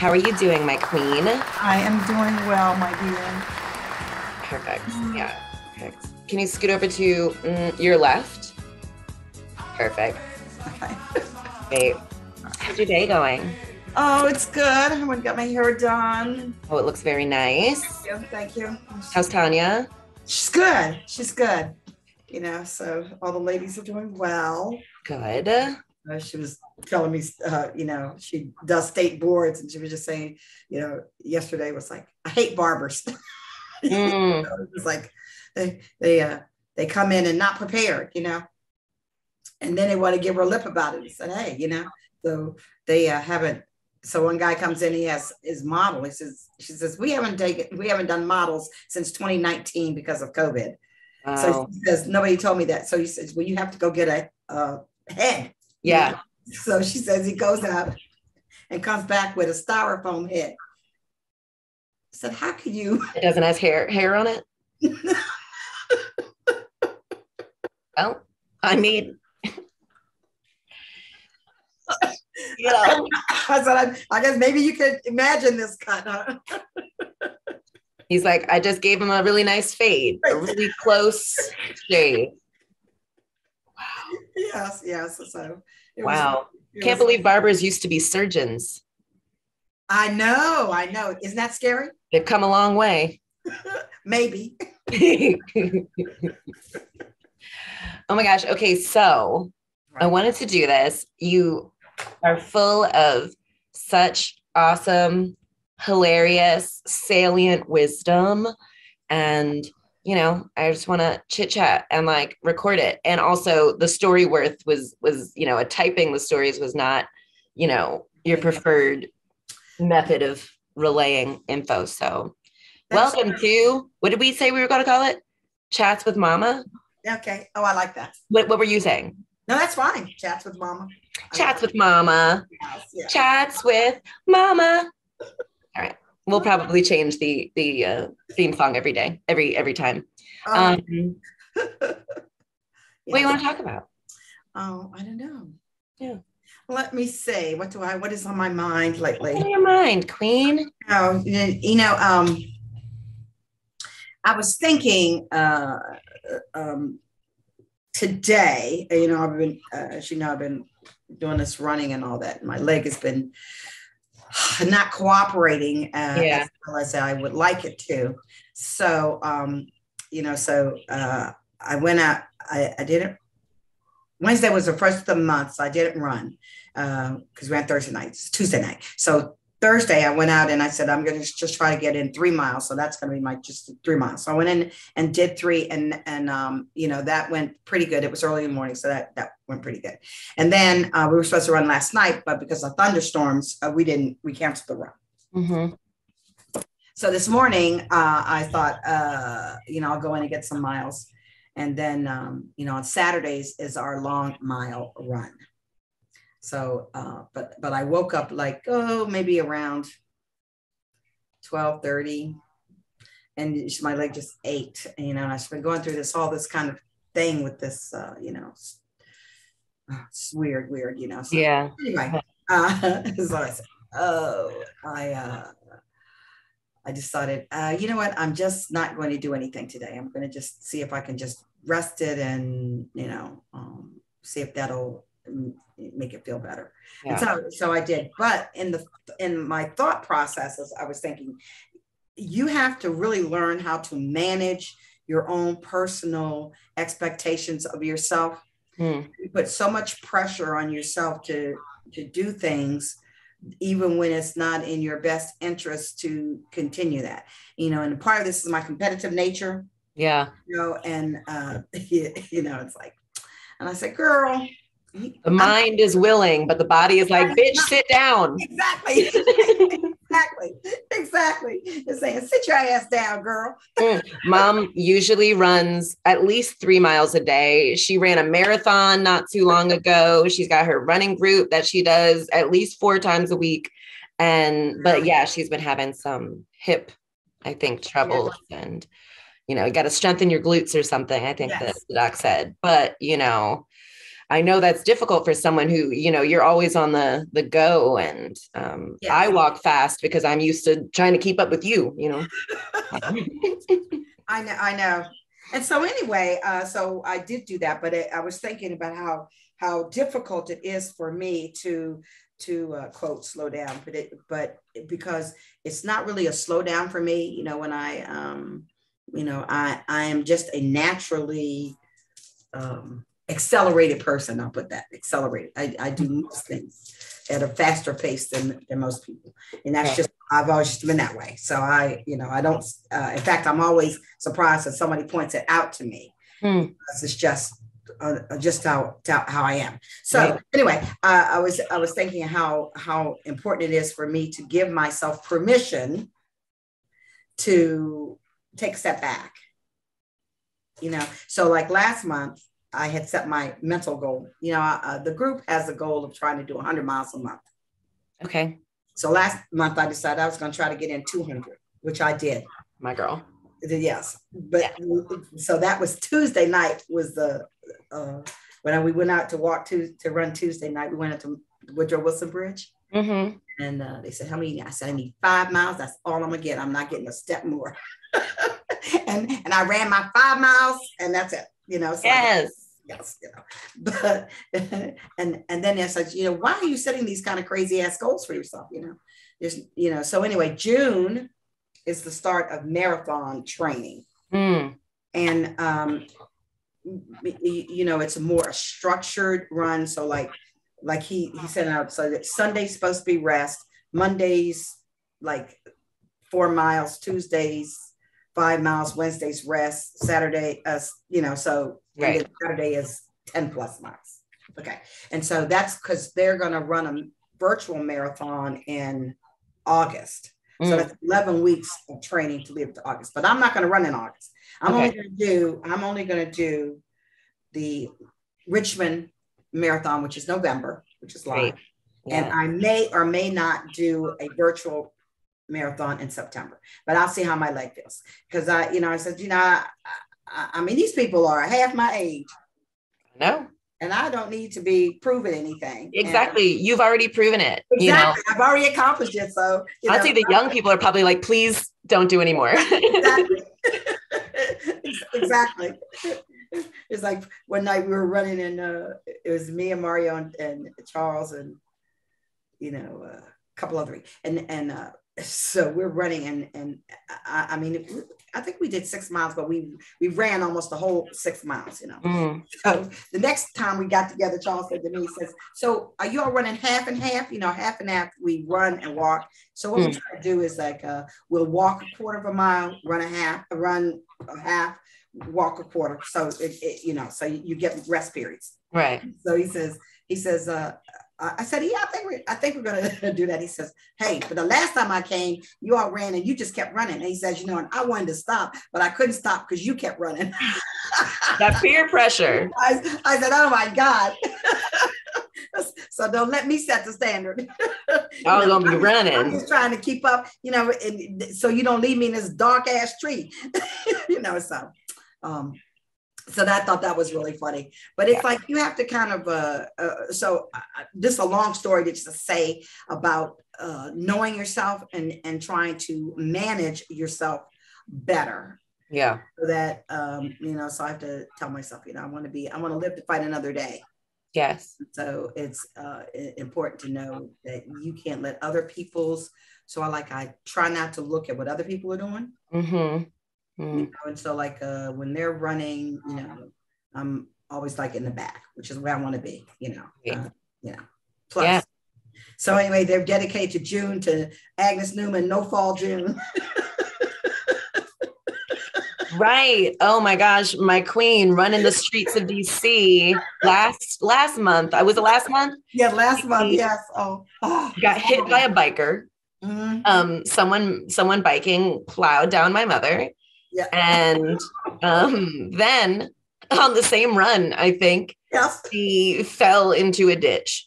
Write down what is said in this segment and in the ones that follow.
How are you doing, my queen? I am doing well, my dear. Perfect. Yeah, perfect. Can you scoot over to your left? Perfect. Okay. Great. How's your day going? Oh, it's good. I went and got my hair done. Oh, it looks very nice. Yeah, thank you. How's Tanya? She's good. She's good. So all the ladies are doing well. Good. She was telling me, she does state boards, and she was just saying, yesterday was like, I hate barbers. Mm. It's like they come in and not prepared, and then they want to give her a lip about it and said, hey, so they haven't. So one guy comes in, he has his model. She says, we haven't done models since 2019 because of COVID. Wow. So she says, nobody told me that. So he says, well, you have to go get a head. Yeah. So she says he goes out and comes back with a styrofoam head. I said, how can you? It doesn't have hair on it? Well, I mean, I said, I guess maybe you could imagine this cut, huh? He's like, I just gave him a really nice fade, a really close shade. Wow. Yes. So wow. Can't believe barbers used to be surgeons. I know. Isn't that scary? They've come a long way. Maybe. Oh my gosh. Okay. So I wanted to do this. You are full of such awesome, hilarious, salient wisdom. And, I just want to chit chat and like record it. And also the story worth was, typing the stories was not, your preferred method of relaying info. So welcome to, what did we say we were going to call it? Chats with Mama. Okay. Oh, I like that. What were you saying? No, that's fine. Chats with Mama. Chats with Mama. Yes. Chats with Mama. All right. We'll probably change the theme song every day, every time. What do you want to talk about? Oh, I don't know. Yeah. Let me see. What is on my mind lately? What's on your mind, Queen? Oh, I was thinking today, I've been, as you know, I've been doing this running and all that. And my leg has been not cooperating as well as I would like it to. So, I went out, I didn't, Wednesday was the first of the month, so I didn't run because we had Thursday night, it's Tuesday night. So Thursday I went out and I said, I'm going to just try to get in 3 miles. So that's going to be just 3 miles. So I went in and did 3 and that went pretty good. It was early in the morning. So that went pretty good. And then we were supposed to run last night, but because of thunderstorms, we canceled the run. Mm-hmm. So this morning I thought, I'll go in and get some miles. And then, on Saturdays is our long mile run. So, but I woke up like, maybe around 12:30 and my leg just ached, and I've been going through all this kind of thing with this, it's weird, So, yeah. Anyway, so I said, I decided, you know what, I'm just not going to do anything today. I'm going to just see if I can just rest it and, see if that'll make it feel better. Yeah. And so I did. But in my thought processes, I was thinking, you have to really learn how to manage your own personal expectations of yourself. You put so much pressure on yourself to do things, even when it's not in your best interest to continue that, and part of this is my competitive nature. Yeah. And, it's like, and I said, girl, the mind is willing, but the body is like, bitch, sit down. Exactly. Exactly. It's saying, sit your ass down, girl. Mom usually runs at least 3 miles a day. She ran a marathon not too long ago. She's got her running group that she does at least 4 times a week. But yeah, she's been having some hip, I think, troubles. Yeah. And, you got to strengthen your glutes or something. I think that the doc said, but, I know that's difficult for someone who, you're always on the go. And I walk fast because I'm used to trying to keep up with you. I know. And so anyway, so I did do that, but I was thinking about how difficult it is for me to quote slow down, but because it's not really a slow down for me, when I am just a naturally accelerated person. I'll put that accelerated. I do most things at a faster pace than most people. And that's just, I've always just been that way. So I don't, in fact, I'm always surprised that somebody points it out to me. Because it's just how I am. So anyway, I was thinking how important it is for me to give myself permission to take a step back. So like last month, I had set my mental goal. The group has a goal of trying to do 100 miles a month. Okay. So last month I decided I was going to try to get in 200, which I did. My girl. Yes. But so that was Tuesday night was the, when we went out to run Tuesday night, we went into Woodrow Wilson Bridge. Mm-hmm. And they said, how many? I said, I need 5 miles. That's all I'm going to get. I'm not getting a step more. and I ran my 5 miles and that's it. So yes. But and then it's like, why are you setting these kind of crazy ass goals for yourself? So anyway, June is the start of marathon training. And it's a more structured run. So like he sent out, so that Sunday's supposed to be rest, Mondays like 4 miles, Tuesdays 5 miles, Wednesdays rest, Saturday, so Saturday is 10 plus miles. Okay. And so that's because they're going to run a virtual marathon in August. So that's 11 weeks of training to lead up to August, but I'm not going to run in August. I'm only going to do the Richmond Marathon, which is November, which is live. Yeah. And I may or may not do a virtual marathon in September, but I'll see how my leg feels. Because I said, I mean, these people are half my age. No. And I don't need to be proving anything. Exactly. You've already proven it. Exactly. I've already accomplished it. So I'd say the young people are probably like, please don't do anymore. Exactly. Exactly. It's like one night we were running and it was me and Mario and Charles and a couple other, and so we're running and I mean, I think we did 6 miles, but we ran almost the whole 6 miles, So the next time we got together, Charles said to me, he says, so are you all running half and half? Half and half, we run and walk. So what we try to do is like, we'll walk a quarter of a mile, run a half, walk a quarter. So so you get rest periods. Right. So he says, I said, yeah, I think we're going to do that. He says, hey, but the last time I came, you all ran and you just kept running. And he says, and I wanted to stop, but I couldn't stop because you kept running. That peer pressure. I said, oh my God. So don't let me set the standard. I was going to be running. I'm just trying to keep up, so you don't leave me in this dark ass tree, so I thought that was really funny, but it's like, you have to kind of, this is a long story just to say about knowing yourself and trying to manage yourself better. Yeah. So that, so I have to tell myself, I want to live to fight another day. Yes. So it's important to know that you can't let other people's, I try not to look at what other people are doing. Mm-hmm. And so like when they're running, I'm always like in the back, which is where I want to be, plus. So anyway, they're dedicated to June, to Agnes Newman, No Fall June. Right. Oh my gosh, my queen running the streets of DC last month. Was it last month? Yeah, last month. Yes. Got hit by a biker. Mm-hmm. Someone biking plowed down my mother. Yeah. And then on the same run, I think, he fell into a ditch.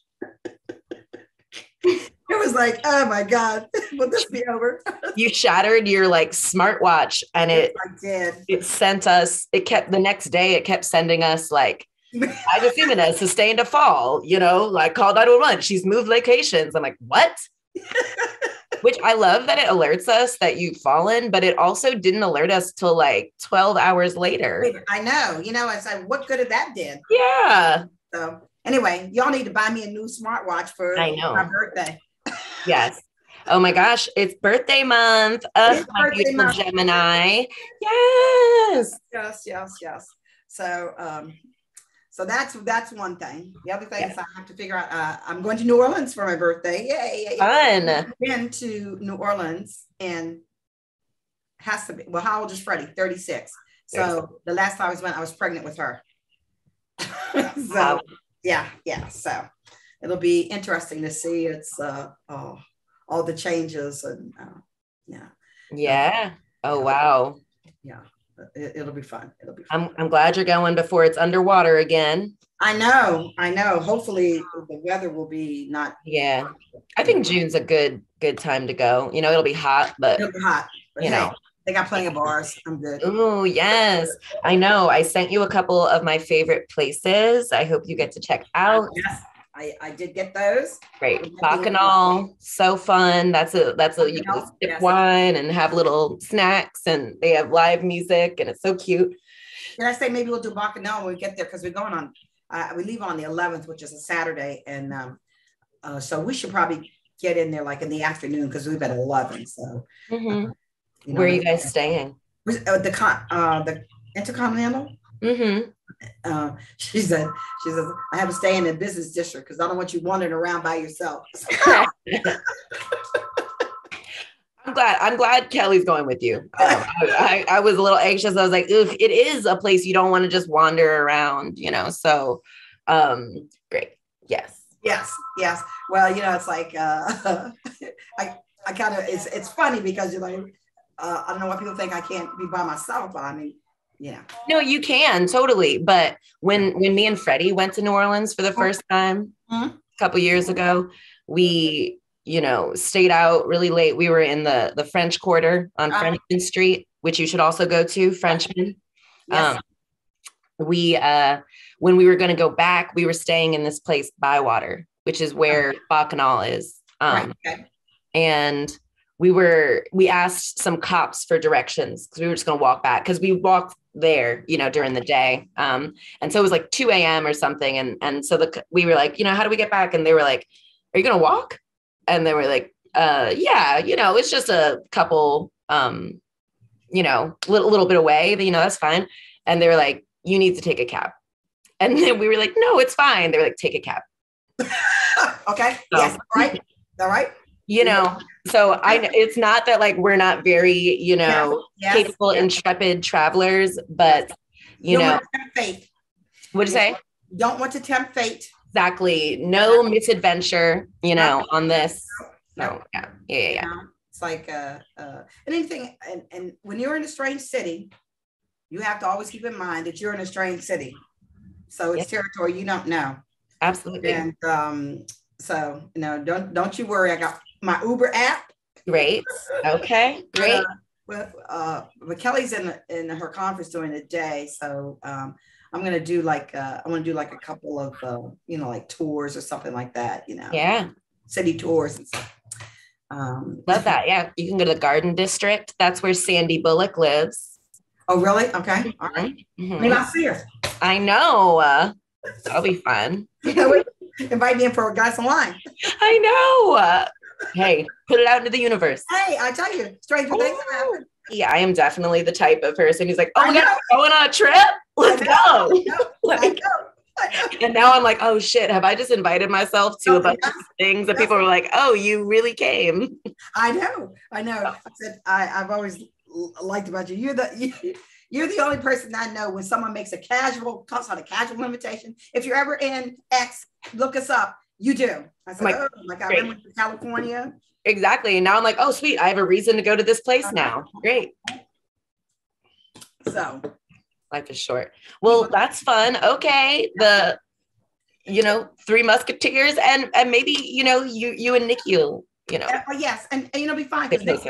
It was like, oh my God, will this be over? You shattered your smartwatch, and it sent us, the next day it kept sending us I just Jimenez sustained a fall, like call 911. She's moved locations. I'm like, what? Which I love that it alerts us that you've fallen, but it also didn't alert us till like 12 hours later. I know. It's like, what good of that did? Yeah. So anyway, y'all need to buy me a new smartwatch for my birthday. Yes. Oh my gosh, it's birthday month. My beautiful month. Gemini. Yes. Yes. So that's one thing. The other thing is I have to figure out. I'm going to New Orleans for my birthday. Yay! Fun. I've been to New Orleans and has to be. Well, how old is Freddie? 36. So the last time I was pregnant with her. So wow. Yeah. So it'll be interesting to see. It's all the changes and yeah. Oh wow. Yeah. It'll be fun. I'm glad you're going before it's underwater again. I know. Hopefully the weather will be not. Yeah. I think June's a good time to go. It'll be hot, but it'll be hot. But hey, they got plenty of bars. I'm good. Oh, yes. I know. I sent you a couple of my favorite places. I hope you get to check out. Yes. I did get those. Great. Bacchanal, so fun. That's you can sip wine and have little snacks, and they have live music, and it's so cute. Did I say maybe we'll do Bacchanal when we get there? Because we're going on, we leave on the 11th, which is a Saturday. And so we should probably get in there like in the afternoon because we've at 11. So where are you guys staying? The Intercontinental. She says I have to stay in the business district because I don't want you wandering around by yourself. I'm glad Kelly's going with you. I was a little anxious. I was like, oof, it is a place you don't want to just wander around, so great. Yes. Well, it's like I kind of it's funny because you're like I don't know why people think I can't be by myself, but I mean, yeah. No, you can totally. But when me and Freddie went to New Orleans for the first time a couple years ago, we, stayed out really late. We were in the French Quarter on Frenchmen Street, which you should also go to, Frenchmen. Yes. When we were going to go back, we were staying in this place, Bywater, which is where Bacchanal is. And we asked some cops for directions because we were just going to walk back because we walked there, during the day. And so it was like 2 a.m. or something. And so we were like, how do we get back? And they were like, are you going to walk? And they were like, yeah, it's just a couple, little bit away, that's fine. And they were like, you need to take a cab. And then we were like, no, it's fine. They were like, take a cab. Okay. So, yes. All right. So it's not that like we're not very, capable, intrepid travelers, but fate. What'd you say? Don't want to tempt fate. Exactly. No misadventure, on this. No. Yeah. It's like anything. And when you're in a strange city, you have to always keep in mind that you're in a strange city. So it's territory you don't know. Absolutely. And so don't you worry. I got my Uber app. Great. Okay. Great. But Kelly's in her conference during the day, so I'm gonna do like I want to do like a couple of like tours or something like that. Yeah. City tours and stuff. Love that. Yeah, you can go to the Garden District. That's where Sandy Bullock lives. Oh, really? Okay. All right. Maybe I'll see her. I know. That'll be fun. Invite me in for a glass of wine. I know. Hey, put it out into the universe. Hey, I tell you, stranger things have happened. Yeah, I am definitely the type of person who's like, oh my God, we're going on a trip? Let's go. And now I'm like, oh shit, have I just invited myself to a bunch of things that people were like, oh, you really came? I know. I said, I've always liked about you. You're the only person I know when someone makes a casual invitation. If you're ever in X, look us up. You do. I said, I went to California. Exactly. And now I'm like, oh, sweet. I have a reason to go to this place now. Great. So life is short. Well, that's fun. Okay. The, Three Musketeers and maybe, you and Nikki will, Yes. And be fine. Because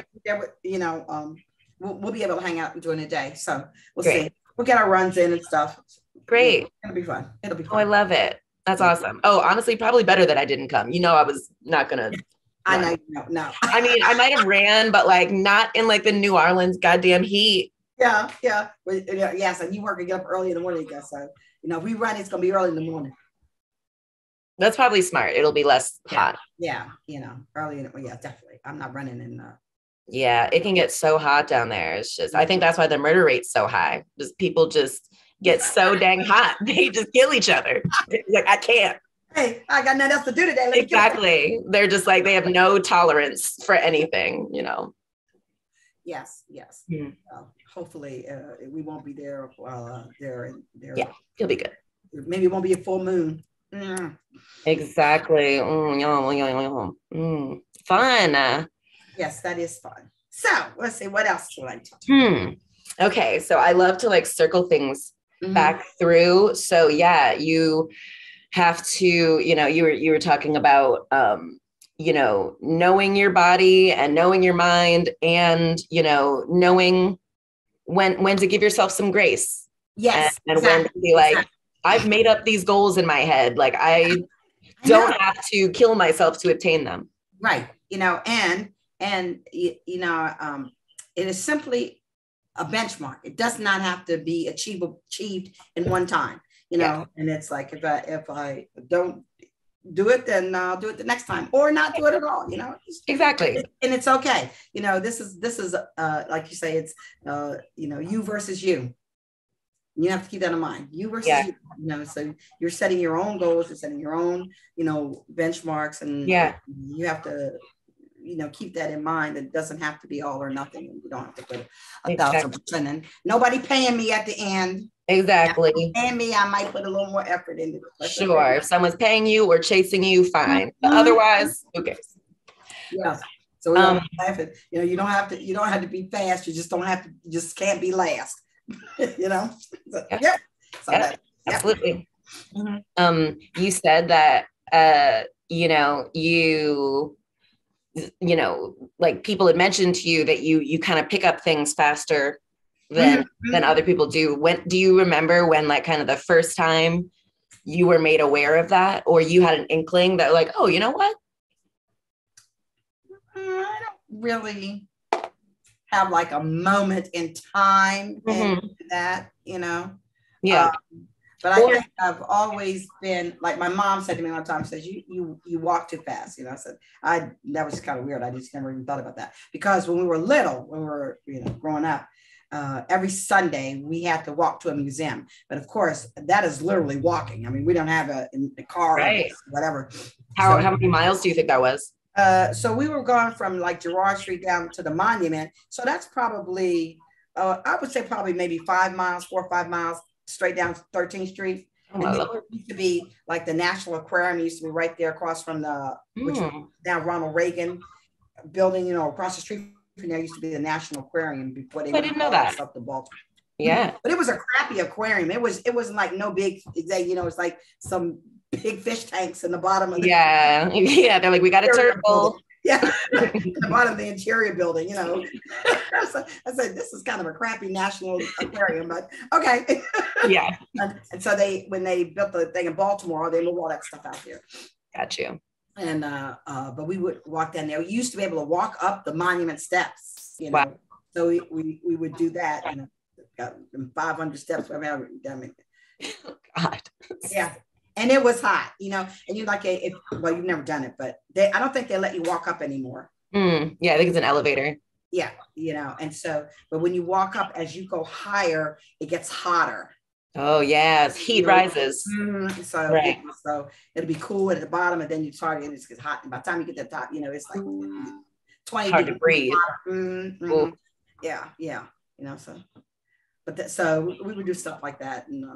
we'll be able to hang out during the day. So we'll see. We'll get our runs in and stuff. Great. It'll be fun. It'll be Oh, I fun. love it. That's awesome. Oh, honestly, probably better that I didn't come. I was not gonna I run. know, no. I mean, I might have ran, but like not in like the New Orleans goddamn heat. Yeah, yeah. Yes, and you work and get up early in the morning, I guess. So, if we run, it's gonna be early in the morning. That's probably smart. It'll be less hot. Yeah, early yeah, definitely. I'm not running in Yeah, it can get so hot down there. It's just, I think that's why the murder rate's so high. Just people just get so dang hot. They just kill each other. It's like, I can't. Hey, I got nothing else to do today. Exactly. They're just like, they have no tolerance for anything, Yes. Hopefully, we won't be there while they're. Yeah, you'll be good. Maybe it won't be a full moon. Exactly. Fun. Yes, that is fun. So let's see, what else do you like to do? Okay, so I love to like circle things back through. So yeah, you have to, you were talking about knowing your body and knowing your mind and knowing when to give yourself some grace. Yes. And exactly. When to be like, I've made up these goals in my head. Like I don't have to kill myself to attain them. Right. It is simply a benchmark. It does not have to be achieved in one time, and it's like, if I don't do it, then I'll do it the next time or not do it at all, Exactly. And it's okay. This is like you say, it's, you versus you. You have to keep that in mind. You versus you, so you're setting your own goals, you're setting your own, benchmarks, and you have to, keep that in mind. It doesn't have to be all or nothing. And you don't have to put 1,000% in. Nobody paying me at the end. Exactly. Paying me, I might put a little more effort into it. Sure. If someone's paying you or chasing you, fine. But otherwise, who cares? Yeah. So we don't have it. You don't have to be fast. You just can't be last. So, absolutely. You said that like people had mentioned to you that you kind of pick up things faster than other people do. When do you remember when, like, kind of the first time you were made aware of that, or you had an inkling that, like, oh, you know what? I don't really have like a moment in time in that, Yeah. But I think I've always been, like my mom said to me one time, says, you walk too fast. I said, that was kind of weird. I just never even thought about that, because when we were little, when we were, growing up, every Sunday we had to walk to a museum. But of course, that is literally walking. I mean, we don't have a car, right, or whatever. How many miles do you think that was? So we were going from like Girard Street down to the monument. So that's probably, I would say probably maybe 4 or 5 miles straight down 13th Street. And it used to be like the National Aquarium. It used to be right there across from which is now Ronald Reagan building, across the street from there used to be the National Aquarium before they went up to Baltimore. Yeah. But it was a crappy aquarium. It wasn't like no big, it's like some big fish tanks in the bottom of the yeah, they're like, we got a turtle. Yeah, the bottom of the interior building, so I said, this is kind of a crappy National Aquarium, but okay. Yeah. And so when they built the thing in Baltimore, they moved all that stuff out there. Got you. And but we would walk down there. We used to be able to walk up the monument steps, Wow. So we would do that, got 500 steps. I mean, oh, God. Yeah. And it was hot, and you like you've never done it, but I don't think they let you walk up anymore. Yeah, I think it's an elevator. Yeah, and so, but when you walk up, as you go higher, it gets hotter. Oh yeah, heat rises. So, right. So it'll be cool at the bottom, and then you start, and it gets hot. And by the time you get to the top, it's like 20 hard to breathe. Yeah. So, but so we would do stuff like that, and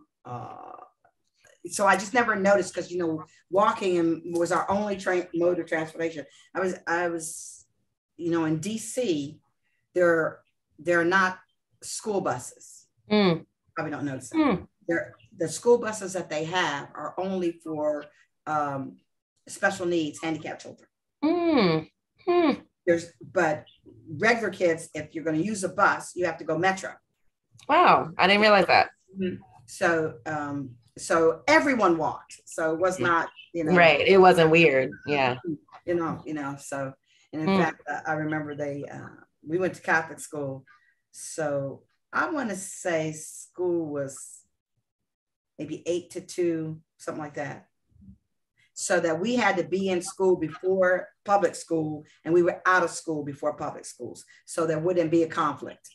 so I just never noticed, because walking was our only mode of transportation. I was in DC, there are not school buses. Probably don't notice that. The school buses that they have are only for special needs, handicapped children. But regular kids, if you're going to use a bus, you have to go Metro. Wow, I didn't realize that. So everyone walked. So it was not, Right. It wasn't weird. Yeah. So, and in Hmm. fact, I remember we went to Catholic school. So I want to say school was maybe 8 to 2, something like that. So that we had to be in school before public school and we were out of school before public schools. So there wouldn't be a conflict.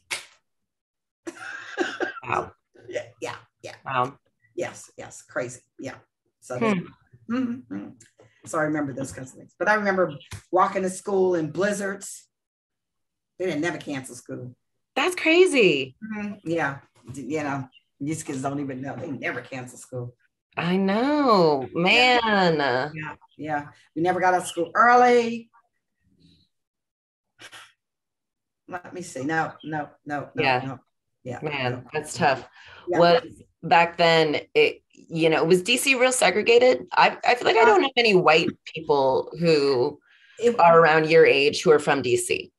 Wow. Yeah. Wow. Yes. Crazy. Yeah. So, Hmm. So I remember those kinds of things. But I remember walking to school in blizzards. They didn't never cancel school. That's crazy. Yeah. These kids don't even know. They never cancel school. I know, man. Yeah. We never got out of school early. Let me see. No. Yeah. Yeah. Man, that's tough. Yeah. Was back then was DC real segregated? I feel like I don't know any white people who are around your age who are from DC.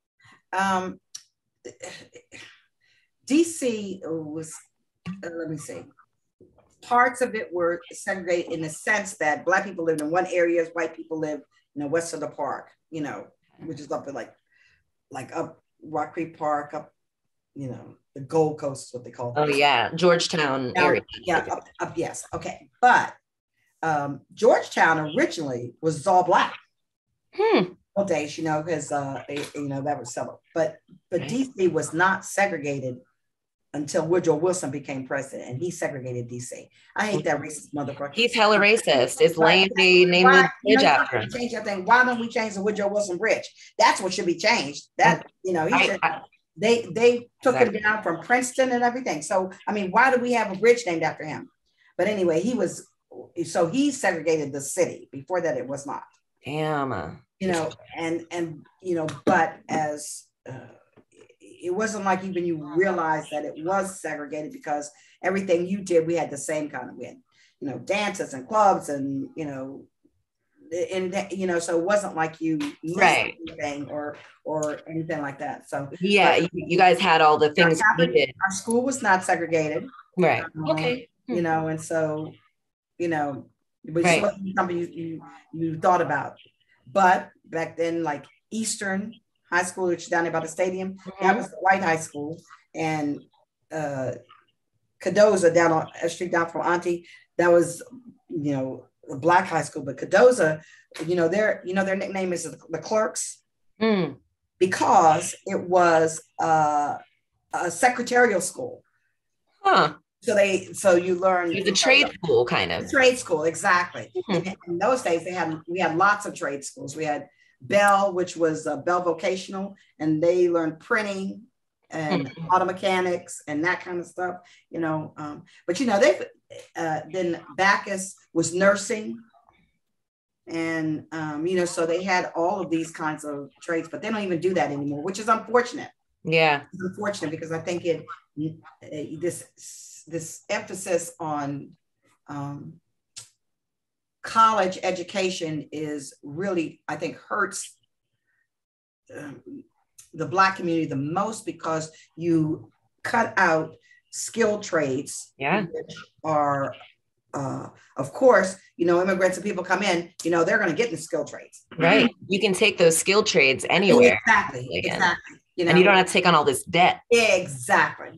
DC was, let me see. Parts of it were segregated in the sense that Black people lived in one area, white people lived, west of the park, which is up at like up Rock Creek Park, up, the Gold Coast is what they call it. Oh yeah, Georgetown area. Yeah, up, yes. Okay. But Georgetown originally was all Black. Old days, because that was settled. But DC was not segregated until Woodrow Wilson became president, and he segregated DC. I hate that racist motherfucker. He's hella racist. It's Landy named the bridge after him. Change that thing. Why don't we change the Woodrow Wilson Bridge? That's what should be changed. That they took him down from Princeton and everything. So I mean, why do we have a bridge named after him? But anyway, he segregated the city. Before that, it was not. Damn. But as it wasn't like even you realized that it was segregated, because everything you did, we had the same kind of, we had, dances and clubs and, so it wasn't like you missed anything or anything like that. So yeah, you guys had all the things you did. Our school was not segregated. Right. Okay. And so, which wasn't something you thought about. But back then, like Eastern High School, which is down there by the stadium, that was the white high school. And Cadoza down on a street down from Auntie, that was, a Black high school. But Cadoza, their nickname is the Clerks, because it was a secretarial school. Huh. So you learn. It's a trade school, kind of. Trade school, exactly. In those days, we had lots of trade schools. We had Bell, which was Bell Vocational, and they learned printing and auto mechanics and that kind of stuff. But they then Bacchus was nursing, and so they had all of these kinds of trades, but they don't even do that anymore, which is unfortunate. Yeah, it's unfortunate, because I think this emphasis on college education is really, I think, hurts the Black community the most, because you cut out skilled trades, which are, of course, immigrants and people come in, they're going to get in the skilled trades. Right. You can take those skilled trades anywhere. Exactly. And you don't have to take on all this debt. Exactly.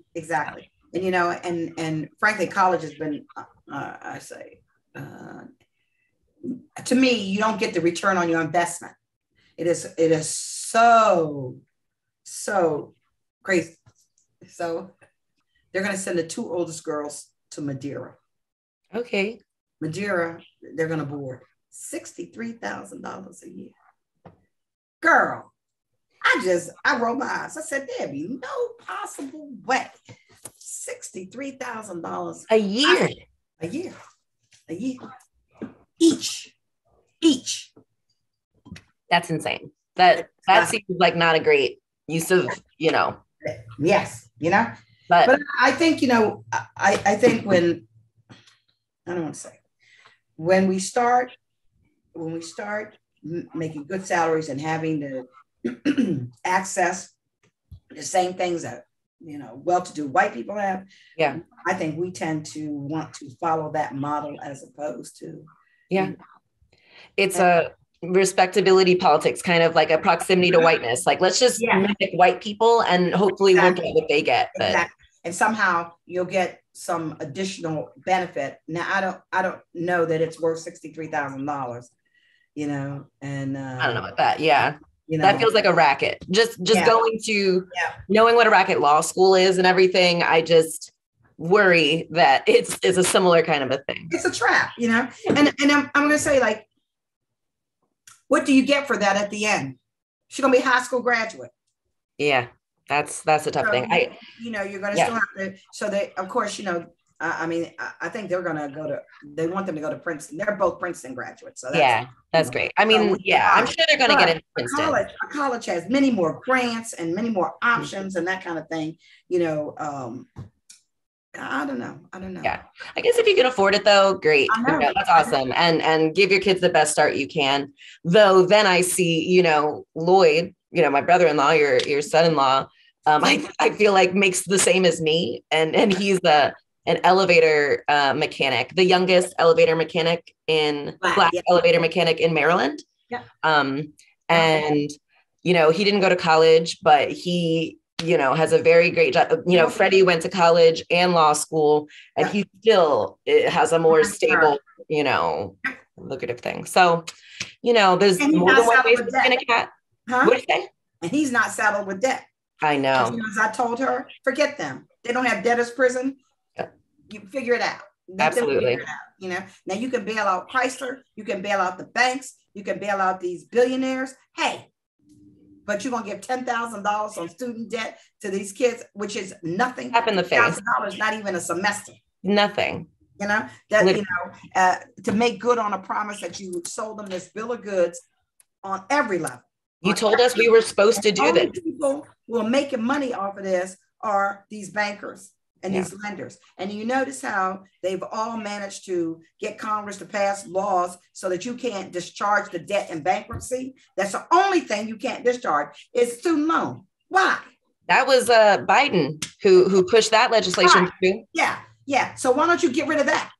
And frankly, college has been, I say, to me, you don't get the return on your investment. It is so crazy. So they're going to send the 2 oldest girls to Madeira. Okay. Madeira, they're going to board $63,000 a year. Girl, I rolled my eyes. I said, there'd be no possible way. $63,000 a year. A year. Each. That's insane. That seems like not a great use of, Yes, but I think, I think when, I don't want to say, when we start making good salaries and having the access the same things that well-to-do white people have. Yeah. I think we tend to want to follow that model as opposed to. Yeah. It's a respectability politics, kind of like a proximity to whiteness. Like, let's just mimic white people and hopefully we'll get what they get. But exactly. And somehow you'll get some additional benefit. Now, I don't know that it's worth $63,000, and I don't know about that. Yeah. That feels like a racket. Just going to knowing what a racket law school is and everything. I just worry that it's a similar kind of a thing. It's a trap, and I'm going to say, like, what do you get for that at the end? She's going to be a high school graduate. Yeah, that's a tough thing. You're going to still have to. So they, of course, I think they're going to they want them to go to Princeton. They're both Princeton graduates. So that's great. I mean, I'm sure they're going to get into Princeton. A college has many more grants and many more options and that kind of thing. I don't know. Yeah. I guess if you can afford it though, great. That's awesome. And give your kids the best start you can. Though then I see, Lloyd, my brother-in-law, your son-in-law, I feel like makes the same as me. And he's an elevator mechanic, the youngest elevator mechanic black elevator mechanic in Maryland. Yeah. And, he didn't go to college, but he, has a very great job. Freddie went to college and law school, and he still has a more stable, lucrative thing. So, there's more than one way to skin a cat. Huh? What do you say? And he's not saddled with debt. I know. As I told her, forget them. They don't have debtor's prison. Yeah. You figure it out. Absolutely. Now you can bail out Chrysler. You can bail out the banks. You can bail out these billionaires. Hey, but you're going to give $10,000 on student debt to these kids, which is nothing. Up in the face. $10,000, not even a semester. Nothing. To make good on a promise that you sold them this bill of goods on every level. You told us we were supposed to do this. People who are making money off of this are these bankers and these lenders. And you notice how they've all managed to get Congress to pass laws so that you can't discharge the debt in bankruptcy. That's the only thing you can't discharge is student loan. Why? That was Biden who pushed that legislation through. Yeah. So why don't you get rid of that?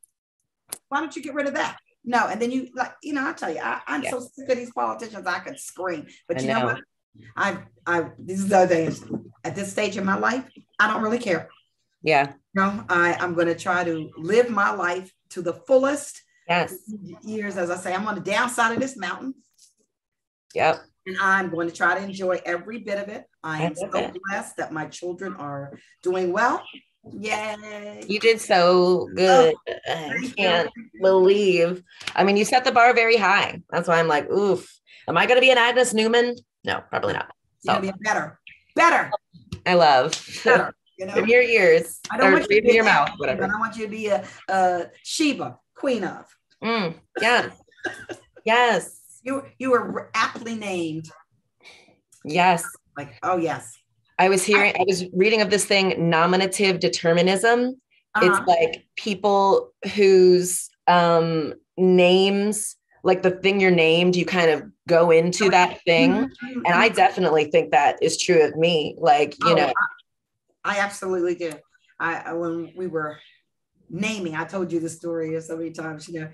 No, and then I tell you, I'm so sick of these politicians, I could scream. But you know what? This is the other thing. At this stage in my life, I don't really care. Yeah. I'm going to try to live my life to the fullest. Yes. Years, as I say, I'm on the downside of this mountain. Yep. And I'm going to try to enjoy every bit of it. I am so blessed that my children are doing well. Yay. You did so good. I can't believe. I mean, you set the bar very high. That's why I'm like, oof. Am I going to be an Agnes Newman? No, probably not. You're going to be better. I love. Better. From your ears. I don't want you to be your mouth, whatever. I don't want you to be a Sheba, queen of. Yes. Yes. You were aptly named. Yes. Like, oh yes. I was reading of this thing, nominative determinism. It's like people whose names, like the thing you're named, you kind of go into that thing. And I definitely think that is true of me. Like, I absolutely do. When we were naming, I told you the story so many times, your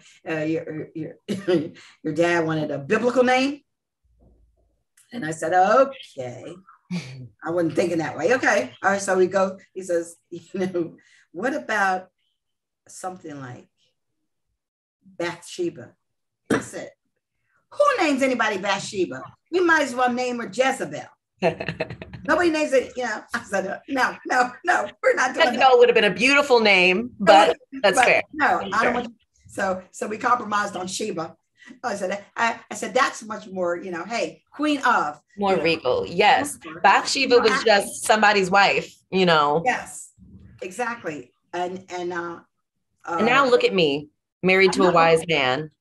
dad wanted a biblical name. And I said, okay. I wasn't thinking that way. Okay. All right. So we go, he says, what about something like Bathsheba? I said, who names anybody Bathsheba? We might as well name her Jezebel. Nobody names it, I said, no, we're not doing that. Jezebel would have been a beautiful name, but that's fair. No, I don't want to. So we compromised on Sheba. I said, that's much more, hey, queen of. More regal. Yes. Bathsheba was just somebody's wife, Yes, exactly. And now look at me, married to a wise man.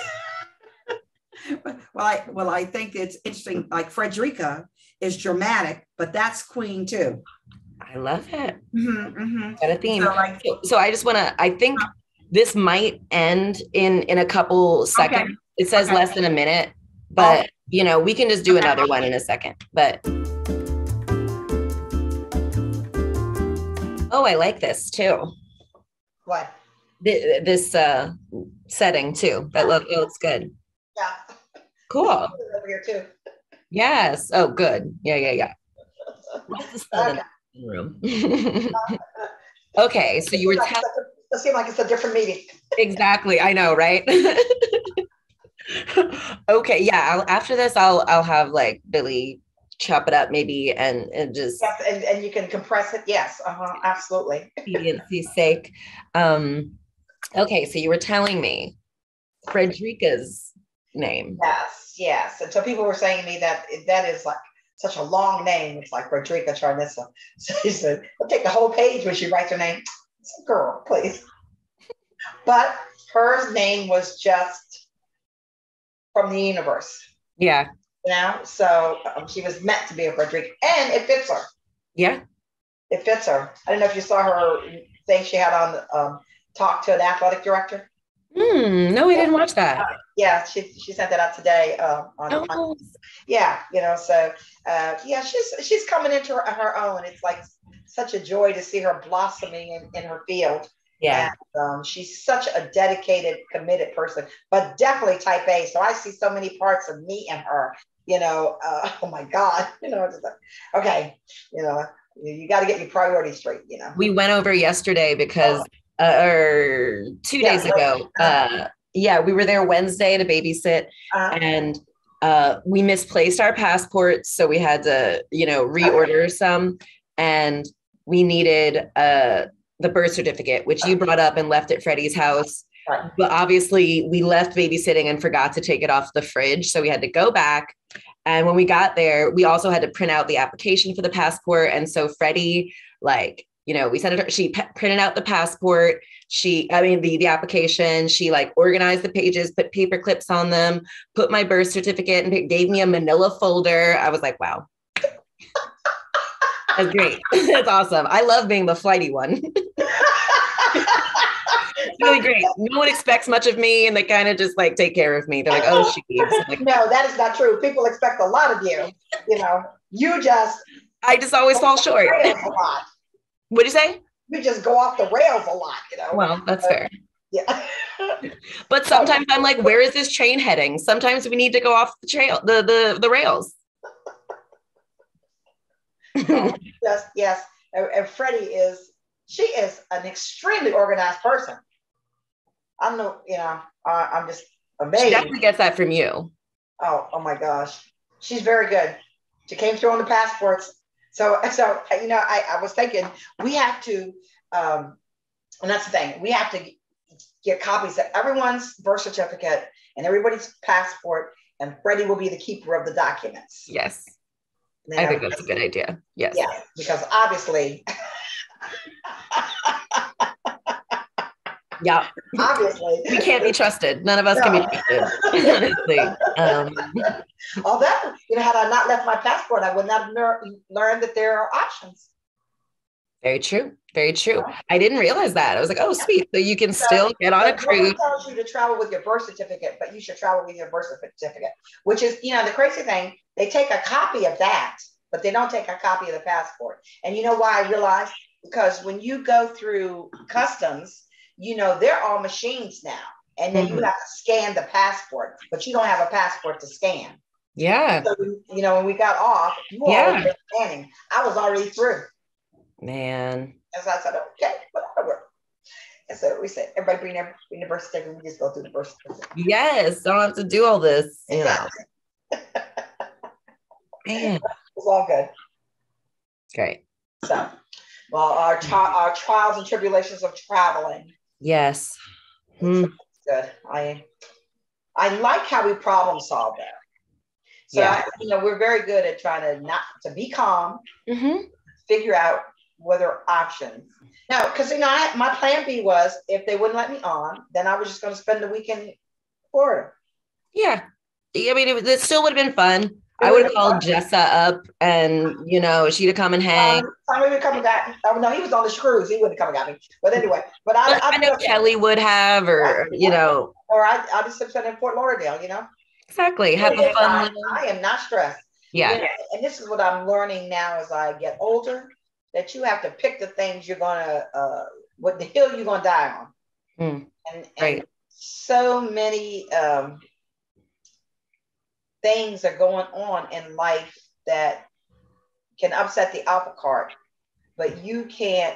Well, I think it's interesting. Like Frederica is dramatic, but that's queen too. I love it. Got a theme. So I just want to, I think this might end in a couple seconds. Okay. It says less than a minute, but we can just do another one in a second, but. Oh, I like this too. What? This setting too. It looks good. Yeah. Cool. Over here too. Yes. Oh, good. Yeah. What's the sun Okay. in the room? Okay, so you were telling. It seems like it's a different meeting. Exactly. I know, right? Okay, yeah. After this, I'll have like Billy chop it up maybe and just Yes, and you can compress it. Yes, absolutely. expediency's sake. Okay, so you were telling me Frederica's name. Yes. And so people were saying to me that that is like such a long name. It's like Rodrika Charnissa. So she said, "I'll take the whole page when she writes her name." I said, "Girl, please." But her name was just from the universe. Yeah. So she was meant to be a Frederica, and it fits her. Yeah. It fits her. I don't know if you saw her thing she had on talk to an athletic director. No, we didn't watch that. Yeah, she sent that out today. Oh. Yeah, so yeah, she's coming into her own. It's like such a joy to see her blossoming in her field. Yeah. And she's such a dedicated, committed person, but definitely type A. So I see so many parts of me in her. Oh my God, it's like, okay, you got to get your priorities straight. We went over yesterday because or 2 days ago. Yeah, we were there Wednesday to babysit, and we misplaced our passports, so we had to, reorder some, and we needed the birth certificate, which you brought up and left at Freddie's house. Right. But obviously, we left babysitting and forgot to take it off the fridge, so we had to go back. And when we got there, we also had to print out the application for the passport. And so Freddie, we sent it to her. She printed out the passport. The application. She organized the pages, put paper clips on them, put my birth certificate, and gave me a manila folder. I was like, wow. That's great. That's awesome. I love being the flighty one. It's really great. No one expects much of me, and they kind of just take care of me. They're like, "Oh, she keeps." No, that is not true. People expect a lot of you. I just always fall short. A lot. What'd you say? You just go off the rails a lot. Well, that's fair. Yeah. But sometimes I'm like, where is this train heading? Sometimes we need to go off the trail, the rails. Yes. And Freddie she is an extremely organized person. I'm just amazed. She definitely gets that from you. Oh my gosh. She's very good. She came through on the passports. So I was thinking we have to, and that's the thing, we have to get copies of everyone's birth certificate and everybody's passport, and Freddie will be the keeper of the documents. Yes. I think that's a good idea. Yes. Yeah, because obviously. Yeah. Obviously. We can't be trusted. None of us can be trusted, honestly. Although, had I not left my passport, I would not have learned that there are options. Very true. Very true. I didn't realize that. I was like, oh, sweet. So you can still get on a cruise. It tells you to travel with your birth certificate, but you should travel with your birth certificate, which is, the crazy thing, they take a copy of that, but they don't take a copy of the passport. And you know why I realized? Because when you go through customs, they're all machines now. And then you have to scan the passport, but you don't have a passport to scan. Yeah. So, when we got off, you were already scanning. I was already through. Man. And so I said, okay, whatever. And so we said, everybody bring the birth certificate. We just go through the birth certificate. Yes. Don't have to do all this, Man. It's all good. Great. So, well, our trials and tribulations of traveling. Yes. Good. I like how we problem solve there. So we're very good at trying to be calm, figure out whether options. Now, because my plan B was if they wouldn't let me on, then I was just going to spend the weekend in Florida. Yeah, I mean, it still would have been fun. I would have called Jessa up, and she'd have come and hang. Tommy would come and got me. Oh no, he was on the cruise. He wouldn't come and got me. But anyway, I know Kelly would have, or or I just spent in Fort Lauderdale. Exactly. Have a fun. I am not stressed. Yeah. And this is what I'm learning now as I get older. that you have to pick the things you're gonna, what the hill you're gonna die on. And right. so many things are going on in life that can upset the apple cart, but you can't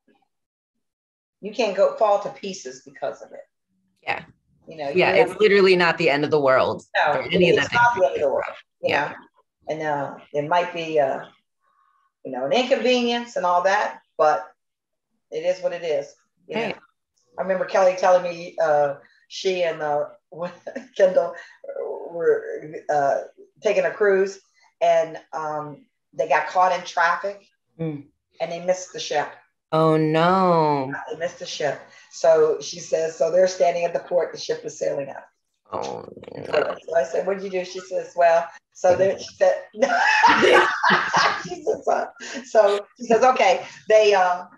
go fall to pieces because of it. Yeah. You know, yeah, it's literally not the end of the world. No, it's not the end of the world. You know, and it might be you know, an inconvenience and all that, but it is what it is. You know? I remember Kelly telling me she and Kendall were taking a cruise, and they got caught in traffic and they missed the ship. Oh no. They missed the ship. So she says, so they're standing at the port, the ship is sailing out. Oh no. So I said, what did you do? She says, well, so then she said, she says, so she says, okay, they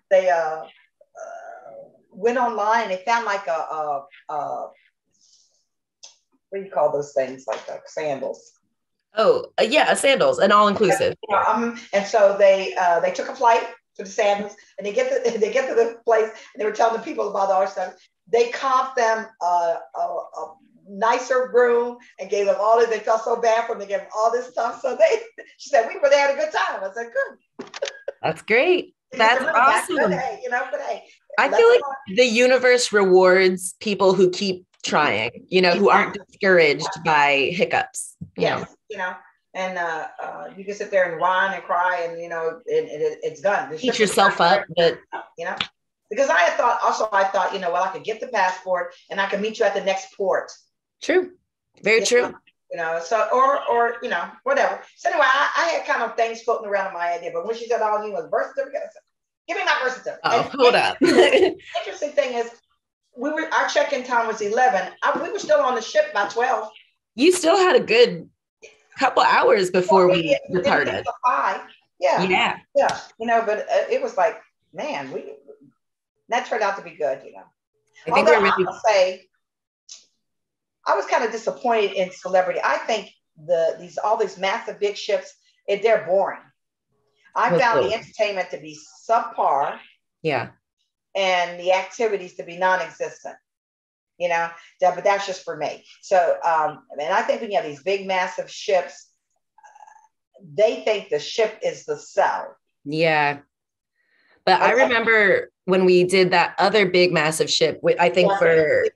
went online. They found like what do you call those things? Like sandals. Oh yeah, sandals, and all inclusive. And so they took a flight to the sandals, and they get to the place, and they were telling the people about all this stuff. They comped them a nicer room and gave them all this. They felt so bad for them. They gave them all this stuff. So she said, we really had a good time. I said, good. That's great. That's awesome. But hey, you know, I feel like the universe rewards people who keep trying, you know, who aren't discouraged by hiccups. You know? You know, and you can sit there and whine and cry, and you know, it's done. Beat yourself up, but you know, because I thought, you know, well, I could get the passport and I could meet you at the next port. True, very true. You know, so or you know, whatever. So anyway, I had kind of things floating around in my idea, but when she said all you was birth certificate, I said, give me my birth certificate. Oh, hold up. Interesting thing is, our check-in time was 11. We were still on the ship by 12. You still had a good couple hours before we departed. 5. Yeah. You know, but it was like, man, that turned out to be good. You know, I will say, I was kind of disappointed in Celebrity. I think all these massive big ships, they're boring. I found the entertainment to be subpar. Yeah. And the activities to be non-existent. You know, but that's just for me. So, and I think when you have these big, massive ships, they think the ship is the sell. Yeah. But I remember when we did that other big, massive ship, I think for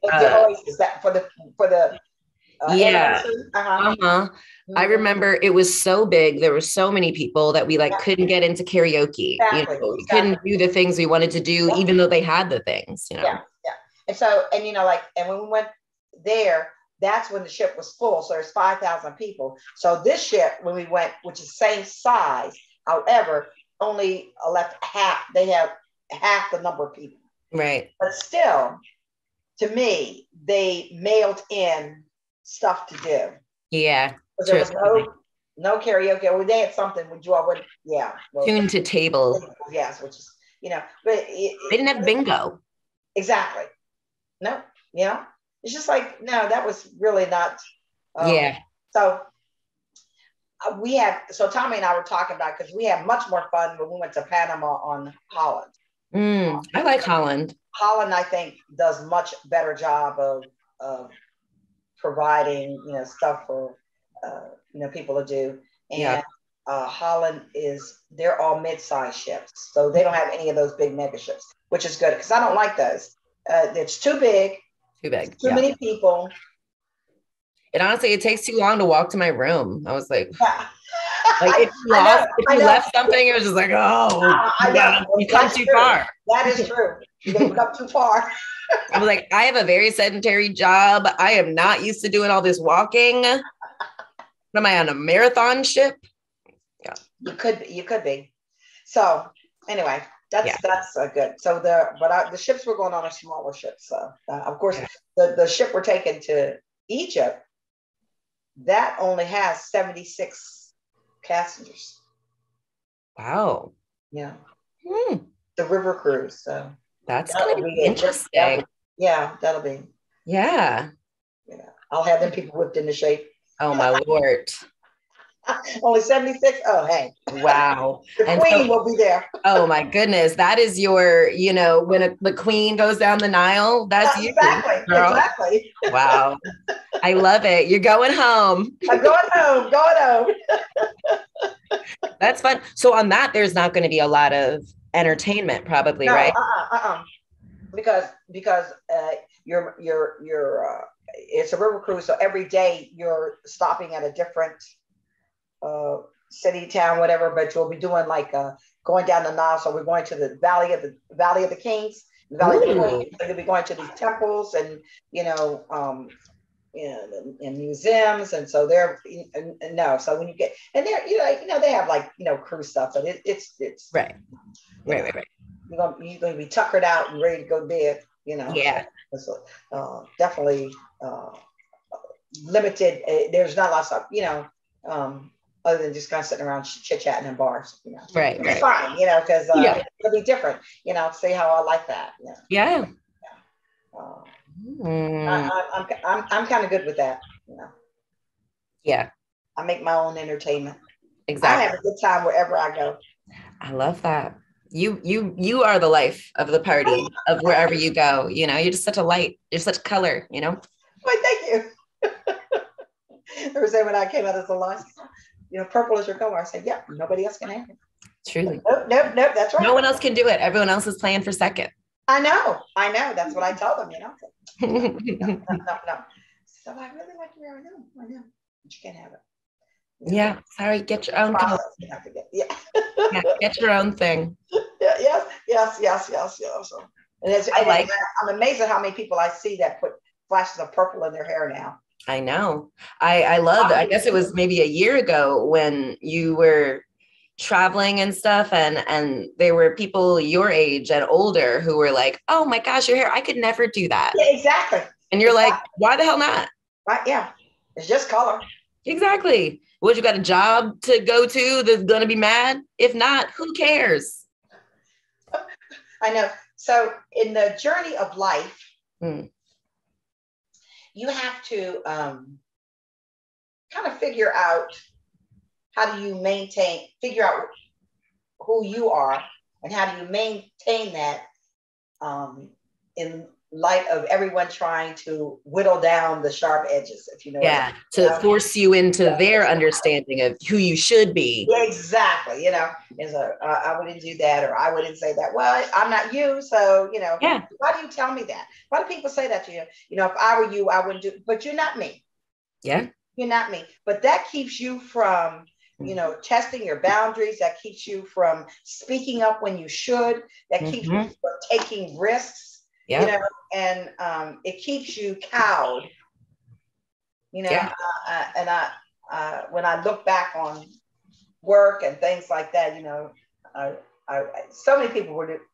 the yeah. I remember it was so big. There were so many people that we couldn't get into karaoke. Exactly. You know, we couldn't do the things we wanted to do, even though they had the things, you know? Yeah. And so, and you know, and when we went there, that's when the ship was full. So there's 5,000 people. So this ship, when we went, which is same size, however, only left half. They have half the number of people. Right. But still, to me, they mailed in stuff to do. Yeah. There was no karaoke. Well, they had something with you already. Yeah. Well, tune to table. Yes, which is, you know, but they didn't have bingo. Exactly. No, you know, it's just like, no, that was really not. Yeah. So so Tommy and I were talking about, because we had much more fun when we went to Panama on Holland. I like Holland. Holland, I think, does much better job of providing, you know, stuff for, you know, people to do. And Holland they're all mid-sized ships. So they don't have any of those big mega ships, which is good, because I don't like those. It's too big. Too big. Too many people. And honestly, it takes too long to walk to my room. I was like, if you left something, it was just like, you come too far. That is true. You come too far. I was like, I have a very sedentary job. I am not used to doing all this walking. Am I on a marathon ship? Yeah. You could be. So anyway, that's good. So the ships we're going on are smaller ships. So of course, the ship we're taking to Egypt, that only has 76 passengers. Wow. Yeah. The river cruise. So that's going to be interesting. That'll be. Yeah. I'll have them people whipped into shape. Oh my Lord. Only 76. Oh, hey. Wow. The queen will be there. Oh my goodness. That is your, when the queen goes down the Nile, that's you. Exactly. Girl. Exactly. Wow. I love it. You're going home. I'm going home. Going home. That's fun. So on that, there's not going to be a lot of entertainment, probably, right? Because you're it's a river cruise, so every day you're stopping at a different city, town, whatever. But you'll be doing like going down the Nile. So we're going to the Valley of the Kings, the Valley of the Queens. So you'll be going to these temples and in museums, and so they're so when you get and they're they have like cruise stuff, but it's right. You're gonna be tuckered out and ready to go to bed. Yeah. So, definitely limited. There's not a lot of stuff. Other than just kind of sitting around chit chatting in bars. Right. It's fine. Because it'll be different. See how I like that. Yeah. I'm kind of good with that. Yeah. I make my own entertainment. Exactly. I have a good time wherever I go. I love that. You are the life of the party of wherever you go. You're just such a light. You're such color. Well, thank you. They were saying when I came out as a light, purple is your color. I said, yeah, nobody else can have it. Truly. Nope. That's right. No one else can do it. Everyone else is playing for second. I know. That's what I told them. No. So I really like you. I know, but you can't have it. Yeah. Sorry. Get your own color. Yeah. Get your own thing. Yeah. Yes. And I'm amazed at how many people I see that put flashes of purple in their hair now. I know. I love it. I guess it was maybe a year ago when you were traveling and stuff, and there were people your age and older who were like, oh my gosh, your hair, I could never do that. Yeah, exactly. And you're like, why the hell not? Right. Yeah. It's just color. Exactly. What, you got a job to go to that's going to be mad? If not, who cares? I know. So in the journey of life, you have to kind of figure out how do you figure out who you are and how do you maintain that in light of everyone trying to whittle down the sharp edges, if you know. Yeah, to force you into their understanding of who you should be. Yeah, exactly. I wouldn't do that, or I wouldn't say that. Well, I'm not you, so Yeah. Why do you tell me that? Why do people say that to you? If I were you, I wouldn't do. But you're not me. Yeah, you're not me. But that keeps you from testing your boundaries. That keeps you from speaking up when you should. That keeps you from taking risks. Yeah. And it keeps you cowed. Yeah. And when I look back on work and things like that, so many people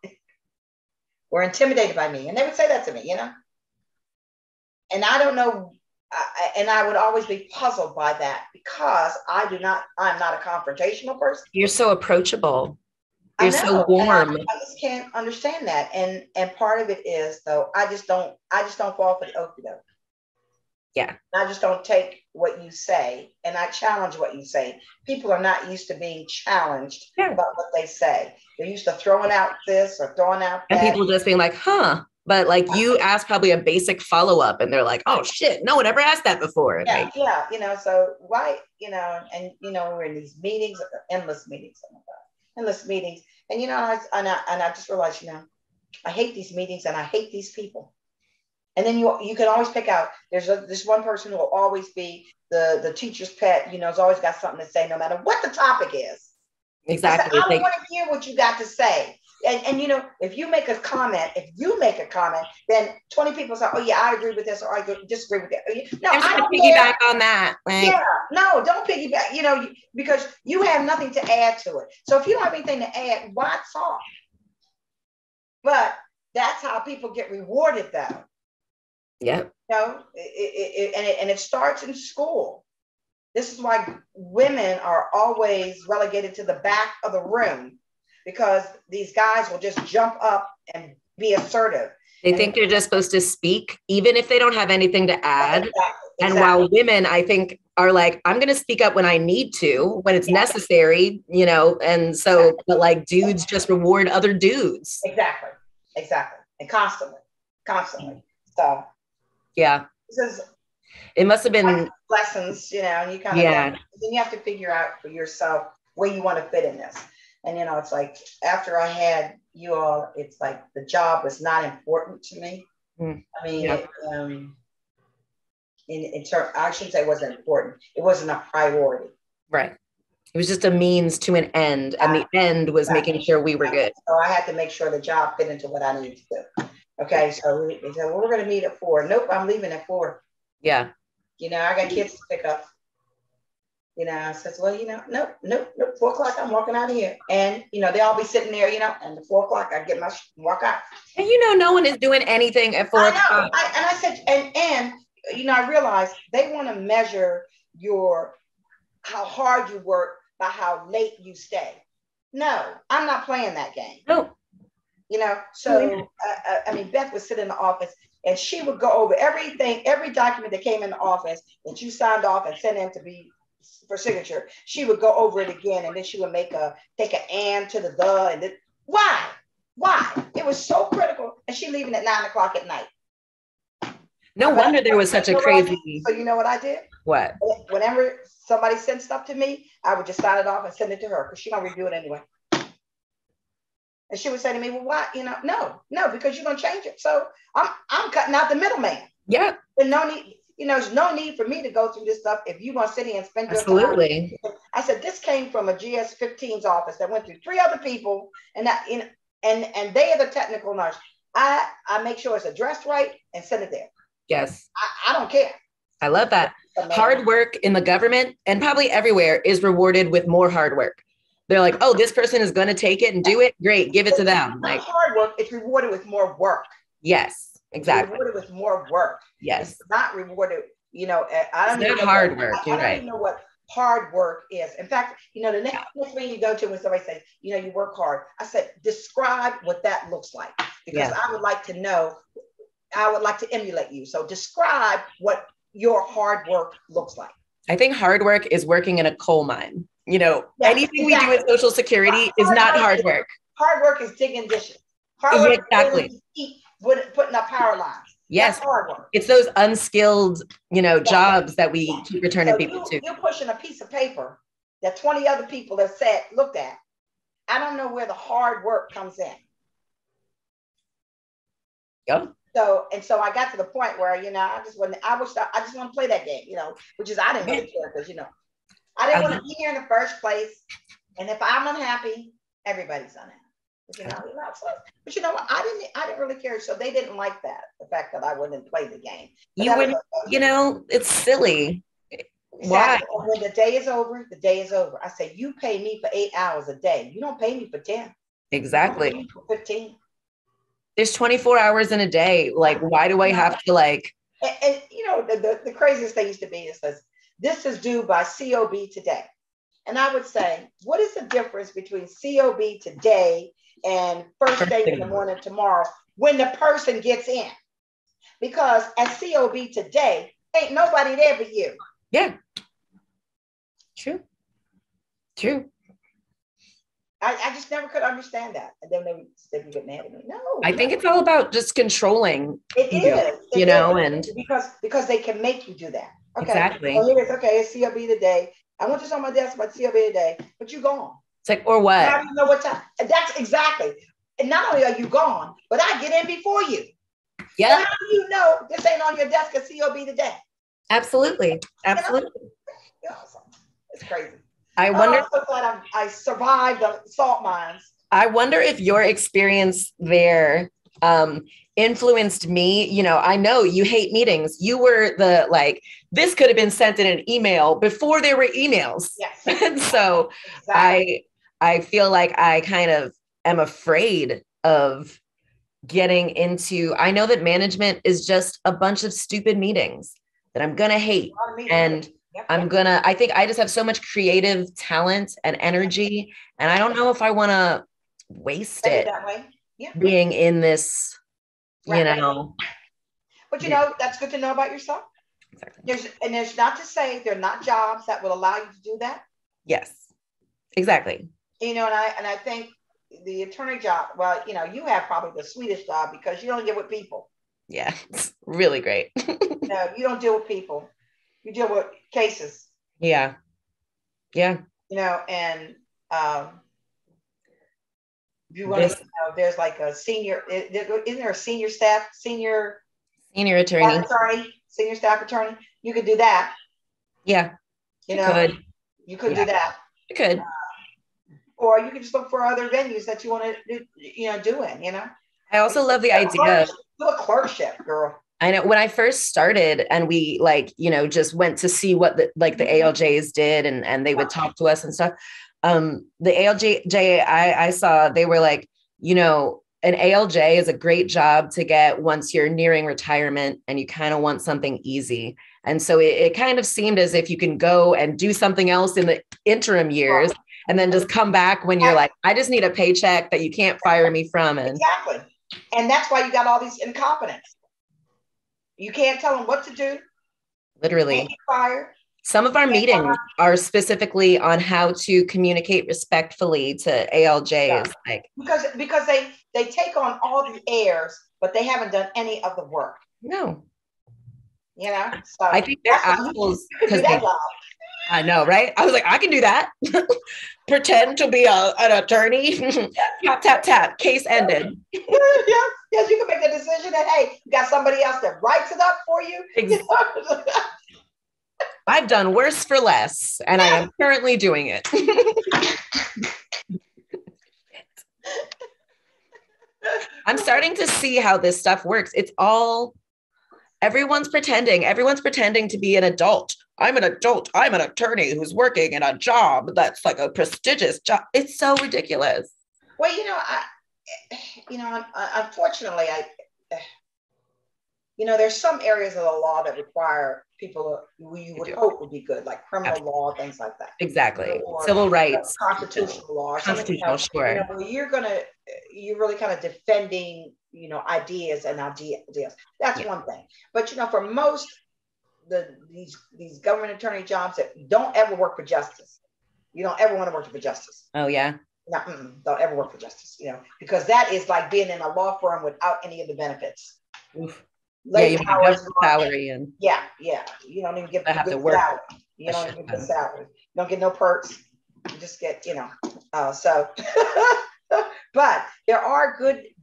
were intimidated by me, and they would say that to me, and I don't know. And I would always be puzzled by that because I'm not a confrontational person. You're so approachable. You're so warm. I just can't understand that. And part of it is, though, I just don't fall for the okie doke. Yeah. I just don't take what you say, and I challenge what you say. People are not used to being challenged about what they say. They're used to throwing out this or throwing out that. And people just being like, huh. But like you asked probably a basic follow-up and they're like, oh shit, no one ever asked that before. Yeah, yeah. So why, and we're in these meetings, endless meetings. Oh my God, endless meetings. And I just realized, I hate these meetings and I hate these people. And then you can always pick out, there's this one person who will always be the teacher's pet, has always got something to say no matter what the topic is. Exactly. I don't want to hear what you got to say. And if you make a comment, then 20 people say, oh yeah, I agree with this, or I disagree with that. No, I don't piggyback on that. Like, yeah, no, don't piggyback, because you have nothing to add to it. So if you don't have anything to add, why talk? But that's how people get rewarded, though. Yeah. And it starts in school. This is why women are always relegated to the back of the room, because these guys will just jump up and be assertive. They think they're just supposed to speak, even if they don't have anything to add. Exactly. And while women, I think are like, I'm going to speak up when I need to, when it's necessary, you know? And so, but like dudes just reward other dudes. Exactly. And constantly. So yeah, it must've been lessons, you know, and you kind of, then you have to figure out for yourself where you want to fit in this. And, you know, it's like, after I had you all, it's like the job was not important to me. I mean, in terms, I shouldn't say it wasn't important. It wasn't a priority. Right. It was just a means to an end. And the end was making sure we were good. So I had to make sure the job fit into what I needed to do. Okay. So we said, well, we're going to meet at 4. Nope. I'm leaving at 4. Yeah. You know, I got kids to pick up. You know, I says, well, you know, nope. 4 o'clock, I'm walking out of here. And, you know, they all be sitting there, you know, and at 4 o'clock, I get my walk out. And, you know, no one is doing anything at 4 o'clock. And I said, and, you know, I realized they want to measure how hard you work by how late you stay. No, I'm not playing that game. No. You know, so, I mean, Beth would sit in the office and she would go over everything, every document that came in the office that you signed off and sent in to be for signature. She would go over it again, and then she would take an and to the and then, why? It was so critical, and she leaving at 9 o'clock at night. No wonder there was such a crazy. So you know what I did? What? Whenever somebody sent stuff to me, I would just sign it off and send it to her because she's gonna review it anyway. And she would say to me, well, why? You know, no, because you're gonna change it. So I'm cutting out the middleman. Yeah. And no need, you know, there's no need for me to go through this stuff if you're gonna sit here and spend your Absolutely. time. I said, this came from a GS-15's office that went through 3 other people, and that, you know, and they are the technical nurse. I make sure it's addressed right and send it there. Yes. I don't care. I love that. Hard work in the government and probably everywhere is rewarded with more hard work. They're like, oh, this person is going to take it and do it. Great. Give it to them. Like hard work. It's rewarded with more work. Yes, exactly. It's rewarded with more work. Yes. It's not rewarded, you know, I don't even know hard work. I don't even know what hard work is. In fact, you know, the next thing you go to when somebody says, you know, you work hard, I said, describe what that looks like, because I would like to know, I would like to emulate you. So describe what your hard work looks like. I think hard work is working in a coal mine. You know, anything we do with Social Security is not hard work. Hard work is digging dishes. Hard work is putting up power lines. Yes. That's hard work. It's those unskilled, you know, jobs that we keep returning people to. You're pushing a piece of paper that 20 other people have looked at. I don't know where the hard work comes in. Yep. So I got to the point where, you know, I just want to play that game, you know, which is, I didn't really care because, you know, I didn't want to be here in the first place. And if I'm unhappy, everybody's unhappy. But you know what? I didn't really care. So they didn't like that, the fact that I wouldn't play the game. You know, it's silly. Exactly. Why? When the day is over, the day is over. I say, you pay me for 8 hours a day. You don't pay me for 10. Exactly. You pay me for 15. There's 24 hours in a day. Like, why do I have to like? And you know, the craziest thing used to be is this is due by COB today. And I would say, what is the difference between COB today and first day in the morning tomorrow when the person gets in? Because at COB today, ain't nobody there but you. Yeah. True. I just never could understand that. And then they would get mad at me. No. I think it's all about just controlling. It is. You know, and because they can make you do that. Okay. Exactly. So here it is. Okay, it's COB today. I want this on my desk about COB today, but you gone. It's like, or what? I don't even know what time. That's exactly. And not only are you gone, but I get in before you. Yeah. How do you know this ain't on your desk at COB today? Absolutely. Absolutely. You know, it's crazy. I wonder. I'm so glad I survived the salt mines. I wonder if your experience there influenced me. You know, I know you hate meetings. You were this could have been sent in an email before there were emails. Yes. And so exactly. I feel like I kind of am afraid of getting into, I know that management is just a bunch of stupid meetings that I'm going to hate. And I think I just have so much creative talent and energy. And I don't know if I want to waste it that way. Being in this, you know. But you know, that's good to know about yourself. Exactly. There's not to say they're not jobs that will allow you to do that. Yes, exactly. You know, and I think the attorney job, well, you know, you have probably the sweetest job because you don't deal with people. Yeah, it's really great. No, you don't deal with people. You deal with cases. Yeah. Yeah. You know, and you want to, you know, there's like a senior, isn't there a senior staff attorney, senior staff attorney? You could do that. Yeah. You know, you could do that. You could. Or you could just look for other venues that you want to, do in, you know. I also love the idea. Do a clerkship, girl. I know when I first started and we just went to see what the ALJs did and they would talk to us and stuff. The ALJ I saw, they were like, an ALJ is a great job to get once you're nearing retirement and you kind of want something easy. And so it kind of seemed as if you can go and do something else in the interim years and then just come back when you're like, I just need a paycheck that you can't fire me from. And exactly. And that's why you got all these incompetents. You can't tell them what to do. Literally. You can't get fired. Some of our meetings are specifically on how to communicate respectfully to ALJs. Yeah. Because they take on all the airs, but they haven't done any of the work. No. You know? So I think they're assholes because I know, right? I was like, I can do that. Pretend to be an attorney. Tap, tap, tap. Case ended. Yes, you can make a decision that, hey, you got somebody else that writes it up for you. Exactly. I've done worse for less, and I am currently doing it. I'm starting to see how this stuff works. It's all, everyone's pretending to be an adult. I'm an adult. I'm an attorney who's working in a job that's like a prestigious job. It's so ridiculous. Well, unfortunately, there's some areas of the law that require people who you would hope would be good, like criminal law, things like that. Exactly. Civil rights. Constitutional law. Constitutional, sure. You're really kind of defending, ideas and ideas. That's one thing. But, for most these government attorney jobs that don't ever work for justice, you don't ever want to work for justice. Oh, yeah. No, don't ever work for justice, because that is like being in a law firm without any of the benefits. Oof. You have salary and you don't even get the work. Salary. You don't even get the salary. You don't get no perks. You just get, so. But there are,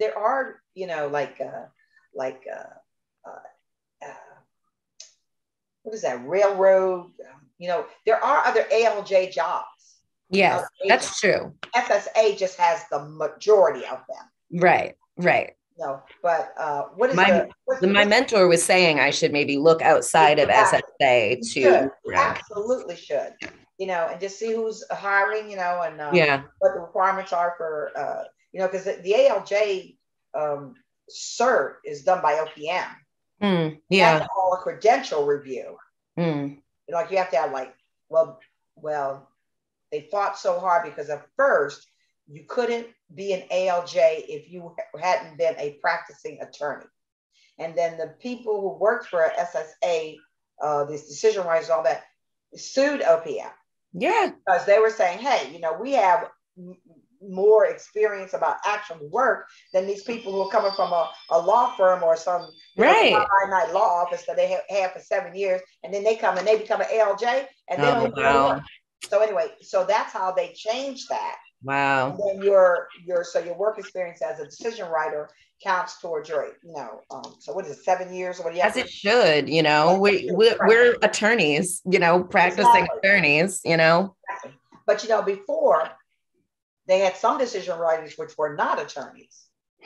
what is that? Railroad. There are other ALJ jobs. Yes, that's true. SSA just has the majority of them. Right. No, but what is my mentor was saying I should maybe look outside of SSA to absolutely should, and just see who's hiring, and what the requirements are for, because the ALJ cert is done by OPM. That's all a credential review. Like you have to have well, they fought so hard because at first you couldn't be an ALJ if you hadn't been a practicing attorney. And then the people who worked for SSA, these decision writers, all that, sued OPM. Yeah. Because they were saying, hey, we have more experience about actual work than these people who are coming from a law firm or some night law office that they have for 7 years. And then they come and they become an ALJ and they don't even know work. So anyway, so that's how they changed that. Wow. And then your work experience as a decision writer counts towards your, so what is it, 7 years or what? As it should, we're attorneys, practicing attorneys, Exactly. But before they had some decision writers which were not attorneys.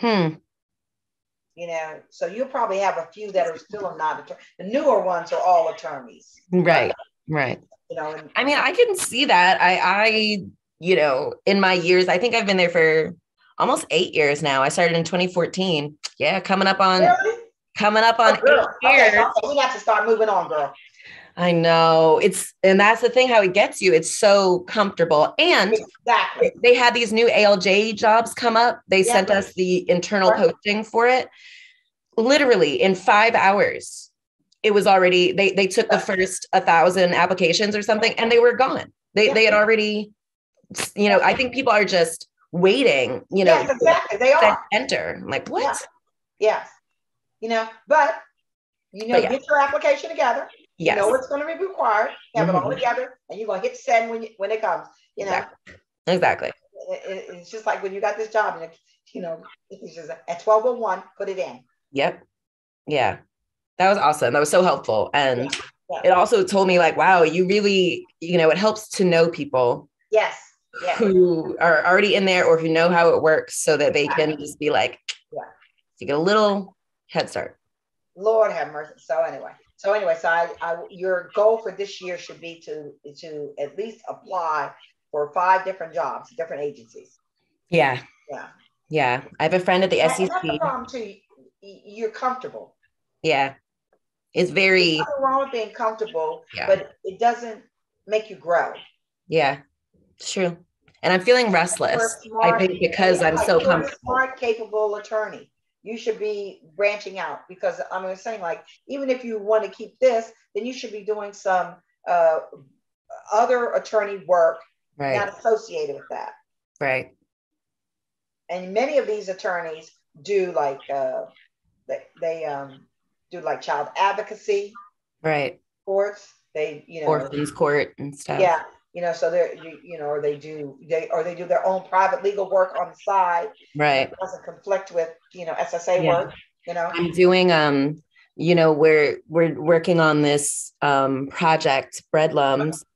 So you'll probably have a few that are still not attorneys. The newer ones are all attorneys. Right. I mean, I can see that. I in my years, I think I've been there for almost 8 years now. I started in 2014. Yeah, coming up on 8 years. Okay, we have to start moving on, girl. I know and that's the thing, how it gets you. It's so comfortable. And exactly. They had these new ALJ jobs come up. They sent us the internal posting for it. Literally in 5 hours, it was already, they took the first 1,000 applications or something, and they were gone. They had already, I think people are just waiting, Yes, exactly. They are. Enter. I'm like, what? Yes. But get your application together. Yes. You know what's going to be required. Have it all together, and you're going to hit send when it comes. Exactly. It's just like when you got this job, it's just at 12:01, put it in. Yep. Yeah. That was awesome. That was so helpful. And it also told me like, wow, you really, it helps to know people. Yes. Who are already in there or who know how it works, so that they can just be like, to get a little head start. Lord have mercy. So anyway, your goal for this year should be to at least apply for 5 different jobs, different agencies. Yeah. I have a friend at the SEC. That's the problem too. You're comfortable. Yeah. It's very. There's nothing wrong with being comfortable, but it doesn't make you grow. Yeah, it's true. And I'm feeling restless. I think because I'm so comfortable. A smart, capable attorney. You should be branching out, because I'm saying, like, even if you want to keep this, then you should be doing some other attorney work, not associated with that. Right. And many of these attorneys do like they do like child advocacy. Right. Courts. They orphans court and stuff. Yeah. So they're, or they do their own private legal work on the side. Right. It doesn't conflict with, SSA work, I'm doing, we're working on this project, Breadlums.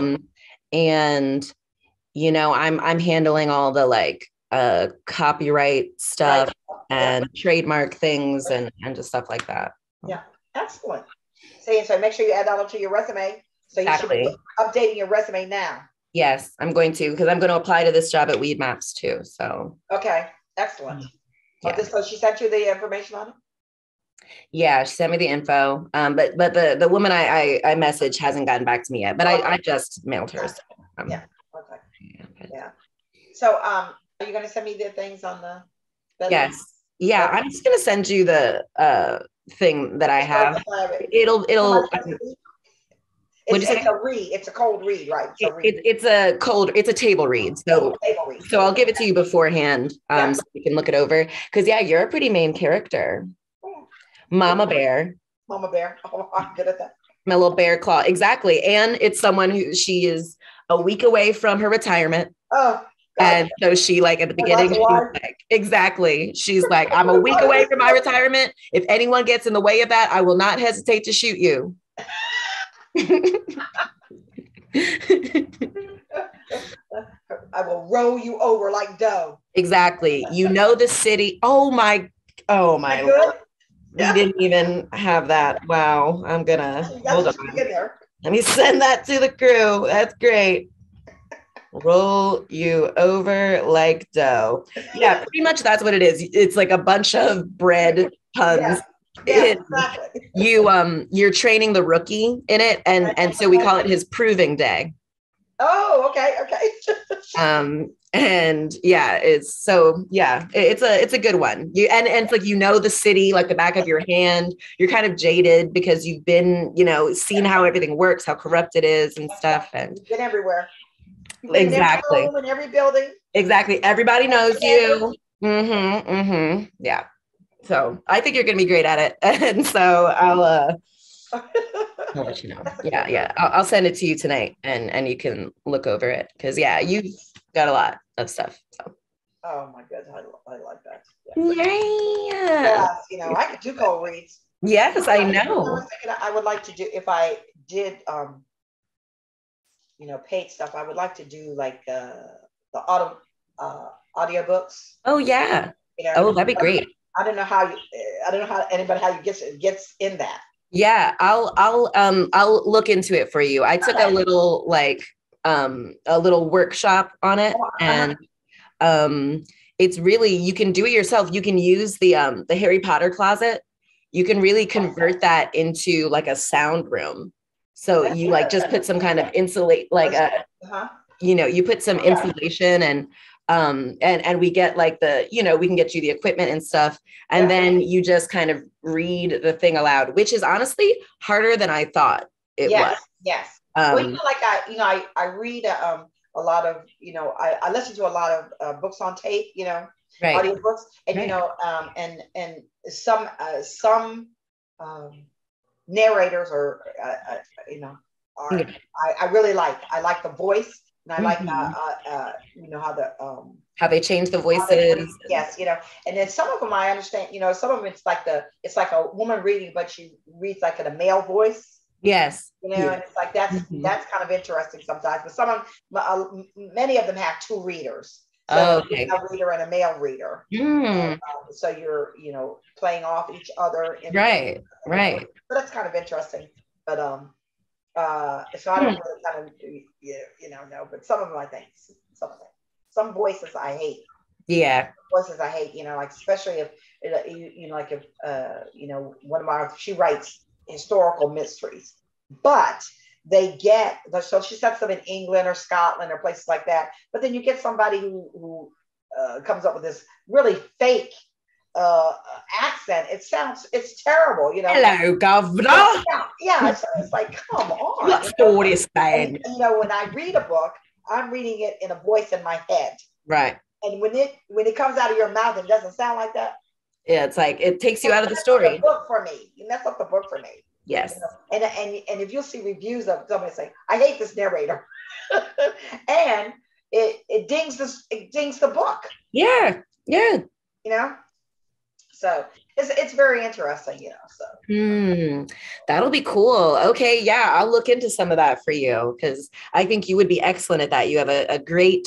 And, I'm handling all the like copyright stuff and trademark things and just stuff like that. Yeah. Excellent. So make sure you add that up to your resume. So you should be updating your resume now. Yes, I'm going to, because I'm going to apply to this job at Weed Maps too. So. Okay. Excellent. So she sent you the information on it? Yeah, she sent me the info. But the woman I messaged hasn't gotten back to me yet, but I just mailed her. So, Okay. Yeah. So are you going to send me the things on the? Yes. Yeah. Okay. I'm just going to send you the thing that I have. It'll It's a read. It's a cold read, right? It's a table read. So I'll give it to you beforehand, so you can look it over. Because you're a pretty main character. Mama Bear. Oh, I'm good at that. My little bear claw. Exactly. And it's someone who she is a week away from her retirement. Oh. And so she like at the beginning, she's like, exactly. She's like, I'm a week away from my retirement. If anyone gets in the way of that, I will not hesitate to shoot you. I will roll you over like dough. Exactly. The city. Oh my Lord. We didn't even have that. Wow. I'm gonna hold on. Let me send that to the crew. That's great. Roll you over like dough. Yeah, pretty much that's what it is. It's like a bunch of bread puns. Yeah, exactly. You're training the rookie in it, and so we call it his proving day. Oh, okay. And it's a good one. And it's like the city like the back of your hand. You're kind of jaded because you've been seen how everything works, how corrupt it is and stuff. And you've been everywhere. Exactly. In every building. Exactly. Everybody knows you. Yeah. So I think you're going to be great at it. And so I'll let you know. Yeah. I'll send it to you tonight and you can look over it. Cause you've got a lot of stuff. So. Oh my goodness. I like that. Yeah. I could do cold reads. Yes, I know. I would like to do, if I did, paid stuff, I would like to do like the audiobooks. Oh yeah. That'd be great. I don't know how anybody gets in that. Yeah, I'll look into it for you. I took a little workshop on it, and it's really, you can do it yourself. You can use the Harry Potter closet. You can really convert that into like a sound room. So you like just put some kind of insulate, like you put some insulation and And we get like we can get you the equipment and stuff. And then you just kind of read the thing aloud, which is honestly harder than I thought it was. Yes. Well, I read a lot of, I listen to a lot of books on tape, right. audiobooks, and right. And some narrators or I really like. I like the voice, and I like how they change the voices. Yes, and then some of them I understand. Some of them it's like a woman reading, but she reads like in a male voice. Yes. And it's like that's kind of interesting sometimes. But many of them have two readers. So okay. A reader and a male reader. So you're playing off each other. Right. Right. So that's kind of interesting. But so I don't really kind of know. But some of them I think some voices I hate. Yeah. Voices I hate. Like especially if one of my she writes historical mysteries, but so she sets them in England or Scotland or places like that. But then you get somebody who comes up with this really fake accent. It's terrible, Hello, governor. Yeah. It's like, come on. What story is saying? When I read a book, I'm reading it in a voice in my head. Right. And when it comes out of your mouth, it doesn't sound like that. Yeah, it's like it takes you out of the story. The book for me. You mess up the book for me. Yes. And if you'll see reviews of somebody saying, I hate this narrator. And it dings the book. Yeah. Yeah. So it's very interesting, so. That'll be cool. Okay. Yeah. I'll look into some of that for you, because I think you would be excellent at that. You have a great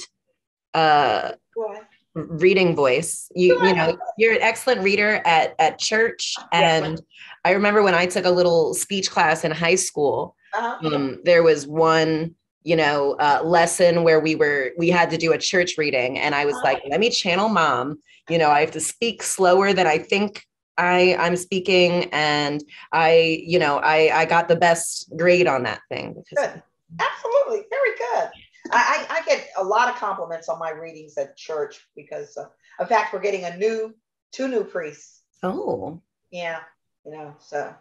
reading voice. You're an excellent reader at church. And I remember when I took a little speech class in high school, there was one, lesson where we had to do a church reading, and I was like, let me channel mom. I have to speak slower than I think I'm speaking. And I got the best grade on that thing. Good. Absolutely. Very good. I get a lot of compliments on my readings at church because, in fact, we're getting two new priests. Oh. Yeah. So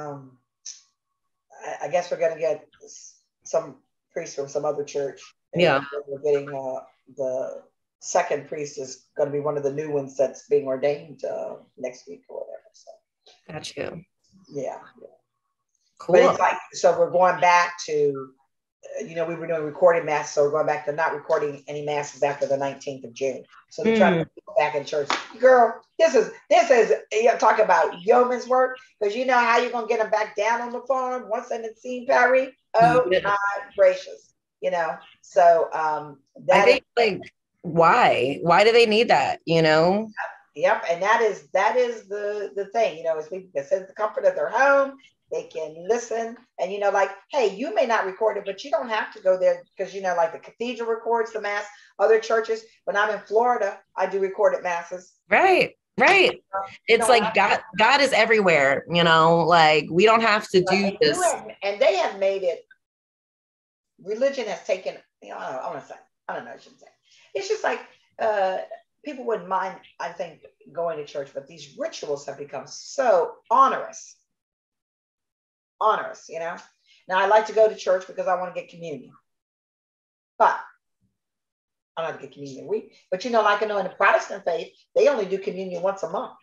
I guess we're going to get some priests from some other church. Yeah. We're getting the second priest is going to be one of the new ones that's being ordained next week or whatever. So. Got you. Yeah. Cool. But it's like, so we're going back to, we were doing recorded mass, so we're going back to not recording any masses after the 19th of June. So they're trying to get people back in church. Girl, this is talking about yeoman's work, because you know how you're going to get them back down on the farm once in the scene, Perry? Oh, my gracious. So I think, like, why do they need that? Yep. And that is the thing, is people can sit at the comfort of their home. They can listen, and like, hey, you may not record it, but you don't have to go there, because like the cathedral records the mass. Other churches, when I'm in Florida, I do recorded masses. Right. It's like God is everywhere. Like, we don't have to do this. And they have made it. Religion has taken. I shouldn't say. It's just like people wouldn't mind, I think, going to church, but these rituals have become so onerous. Now I like to go to church because I want to get communion, but I don't have to get communion a week. But in the Protestant faith, they only do communion once a month.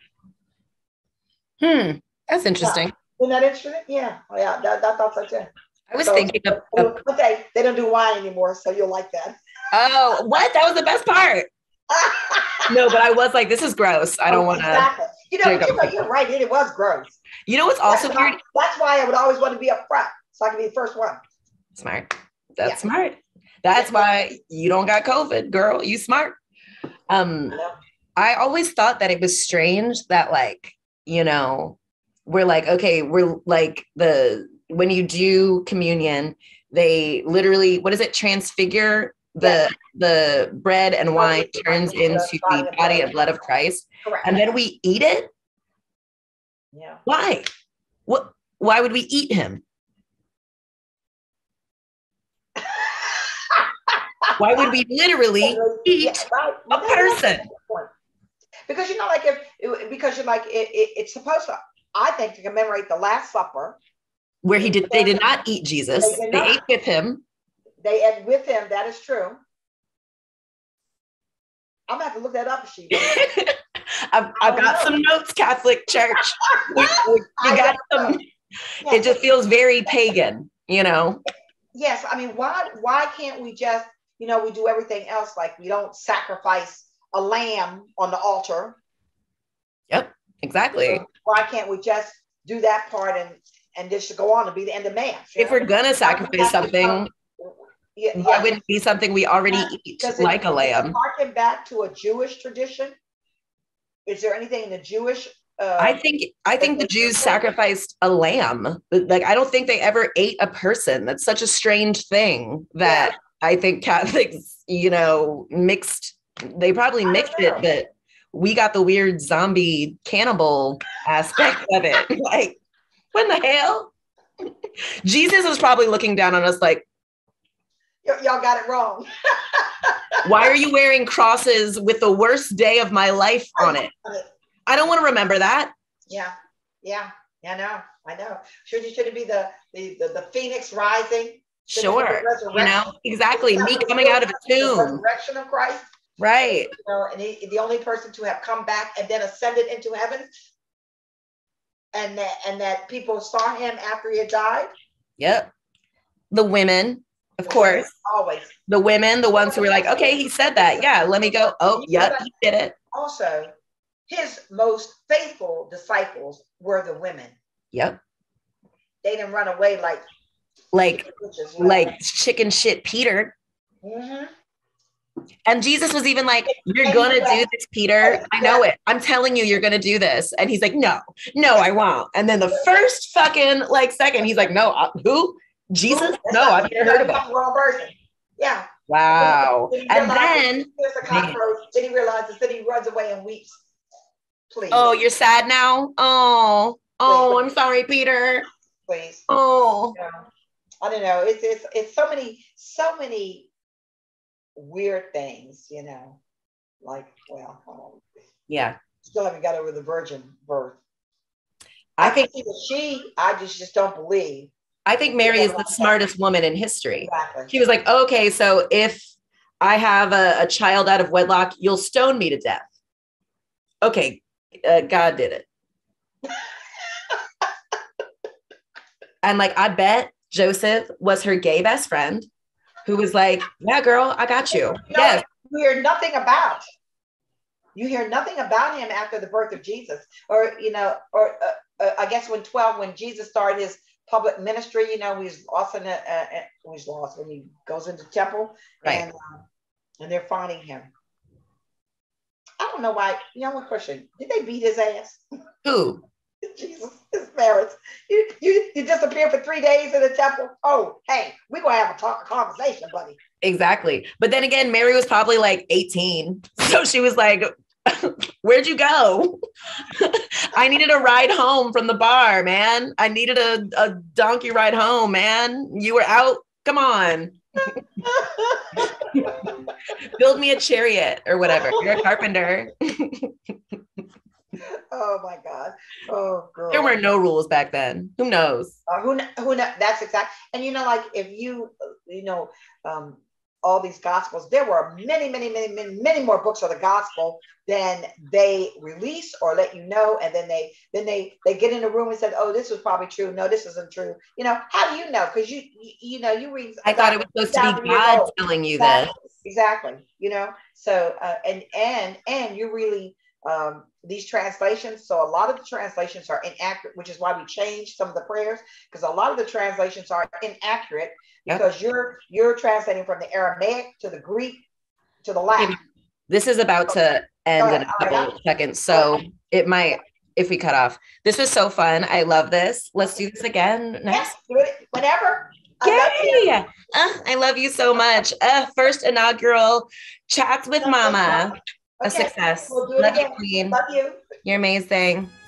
That's interesting. Isn't that interesting? Yeah. Oh, yeah. I thought so too. I was thinking of but they don't do wine anymore, so you'll like that. Oh, what? That was the best part. No, but I was like, this is gross. I don't want to. Exactly. You're right. It was gross. What's also weird? That's why I would always want to be up front, so I can be the first one. Smart. That's smart. That's why you don't got COVID, girl. You smart. I always thought that it was strange that, like, we're like, okay, we're like when you do communion, they literally, what is it? Transfigure the bread and wine turns into the body and blood of Christ. Correct. And then we eat it. Yeah. Why? Why would we eat him? Why would we literally eat a person? Because because you're like it's supposed to, I think, to commemorate the Last Supper, where they did not eat Jesus. They ate with him. They ate with him. That is true. I'm gonna have to look that up, Sheila. I've got some notes, Catholic Church. We got some. Yes. It just feels very pagan, Yes, I mean, why can't we just, we do everything else, like we don't sacrifice a lamb on the altar? Yep, exactly. So why can't we just do that part and this should go on to be the end of Mass? If we're gonna sacrifice something, why wouldn't it be something we already eat, like a lamb? Harken back to a Jewish tradition. Is there anything in the Jewish? I think the Jews sacrificed a lamb. Like, I don't think they ever ate a person. That's such a strange thing that I think Catholics, mixed. They probably mixed it, but we got the weird zombie cannibal aspect of it. Like, what in the hell? Jesus is probably looking down on us like, y'all got it wrong. Why are you wearing crosses with the worst day of my life on it? I don't want to remember that. Yeah. I know. Should it be the phoenix rising? Sure. Exactly. Me coming out of a tomb. The resurrection of Christ. Right. And the only person to have come back and then ascended into heaven. And that people saw him after he had died. Yep. The women, of course. Always. The women, the ones who were like, okay, he said that. Yeah, let me go. Oh, yep, he did it. Also, his most faithful disciples were the women. Yep. They didn't run away like chicken shit Peter. Mm-hmm. And Jesus was even like, you're going to do this, Peter. I know it. I'm telling you, you're going to do this. And he's like, no, I won't. And then the first fucking second, he's like, no, who? Jesus? No, I've never heard of him. Wrong person. Yeah. Wow. And then he realizes that he runs away and weeps. Please. Oh, you're sad now? Oh, I'm sorry, Peter. Please. Oh. Yeah. I don't know. It's so many weird things, Yeah. Still haven't got over the virgin birth. I think I just don't believe. I think Mary is the smartest woman in history. Exactly. She was like, okay, so if I have a child out of wedlock, you'll stone me to death. Okay, God did it. And I bet Joseph was her gay best friend who was like, yeah, girl, I got you. Yes. You hear nothing about him after the birth of Jesus. Or I guess when Jesus started his public ministry, he's lost when he goes into the temple, right? And they're finding him. I don't know why. One question: did they beat his ass? Who? Jesus, his parents. You disappeared for 3 days in the temple. Oh, hey, we're gonna have a conversation, buddy. Exactly. But then again, Mary was probably 18, so she was like, where'd you go? I needed a ride home from the bar, man. I needed a donkey ride home, man. You were out. Come on. Build me a chariot or whatever. You're a carpenter. Oh my God. Oh, girl. There were no rules back then. Who knows? Who that's exact. And if you all these gospels, there were many more books of the gospel than they release or let you know. And then they get in a room and said, oh, this was probably true. No, this isn't true. How do you know? Because you read. I thought it was supposed to be God telling you this. Exactly. So and you really these translations. So a lot of the translations are inaccurate, which is why we changed some of the prayers, because a lot of the translations are inaccurate. Yep. Because you're translating from the Aramaic to the Greek to the Latin. This is about to end in a couple seconds, so it might, if we cut off. This was so fun. I love this. Let's do this again next. Yes, do it whenever. Yay! I love you so much. First inaugural Chats with Mama. A success. We'll do it again. You, Queen. Love you. You're amazing.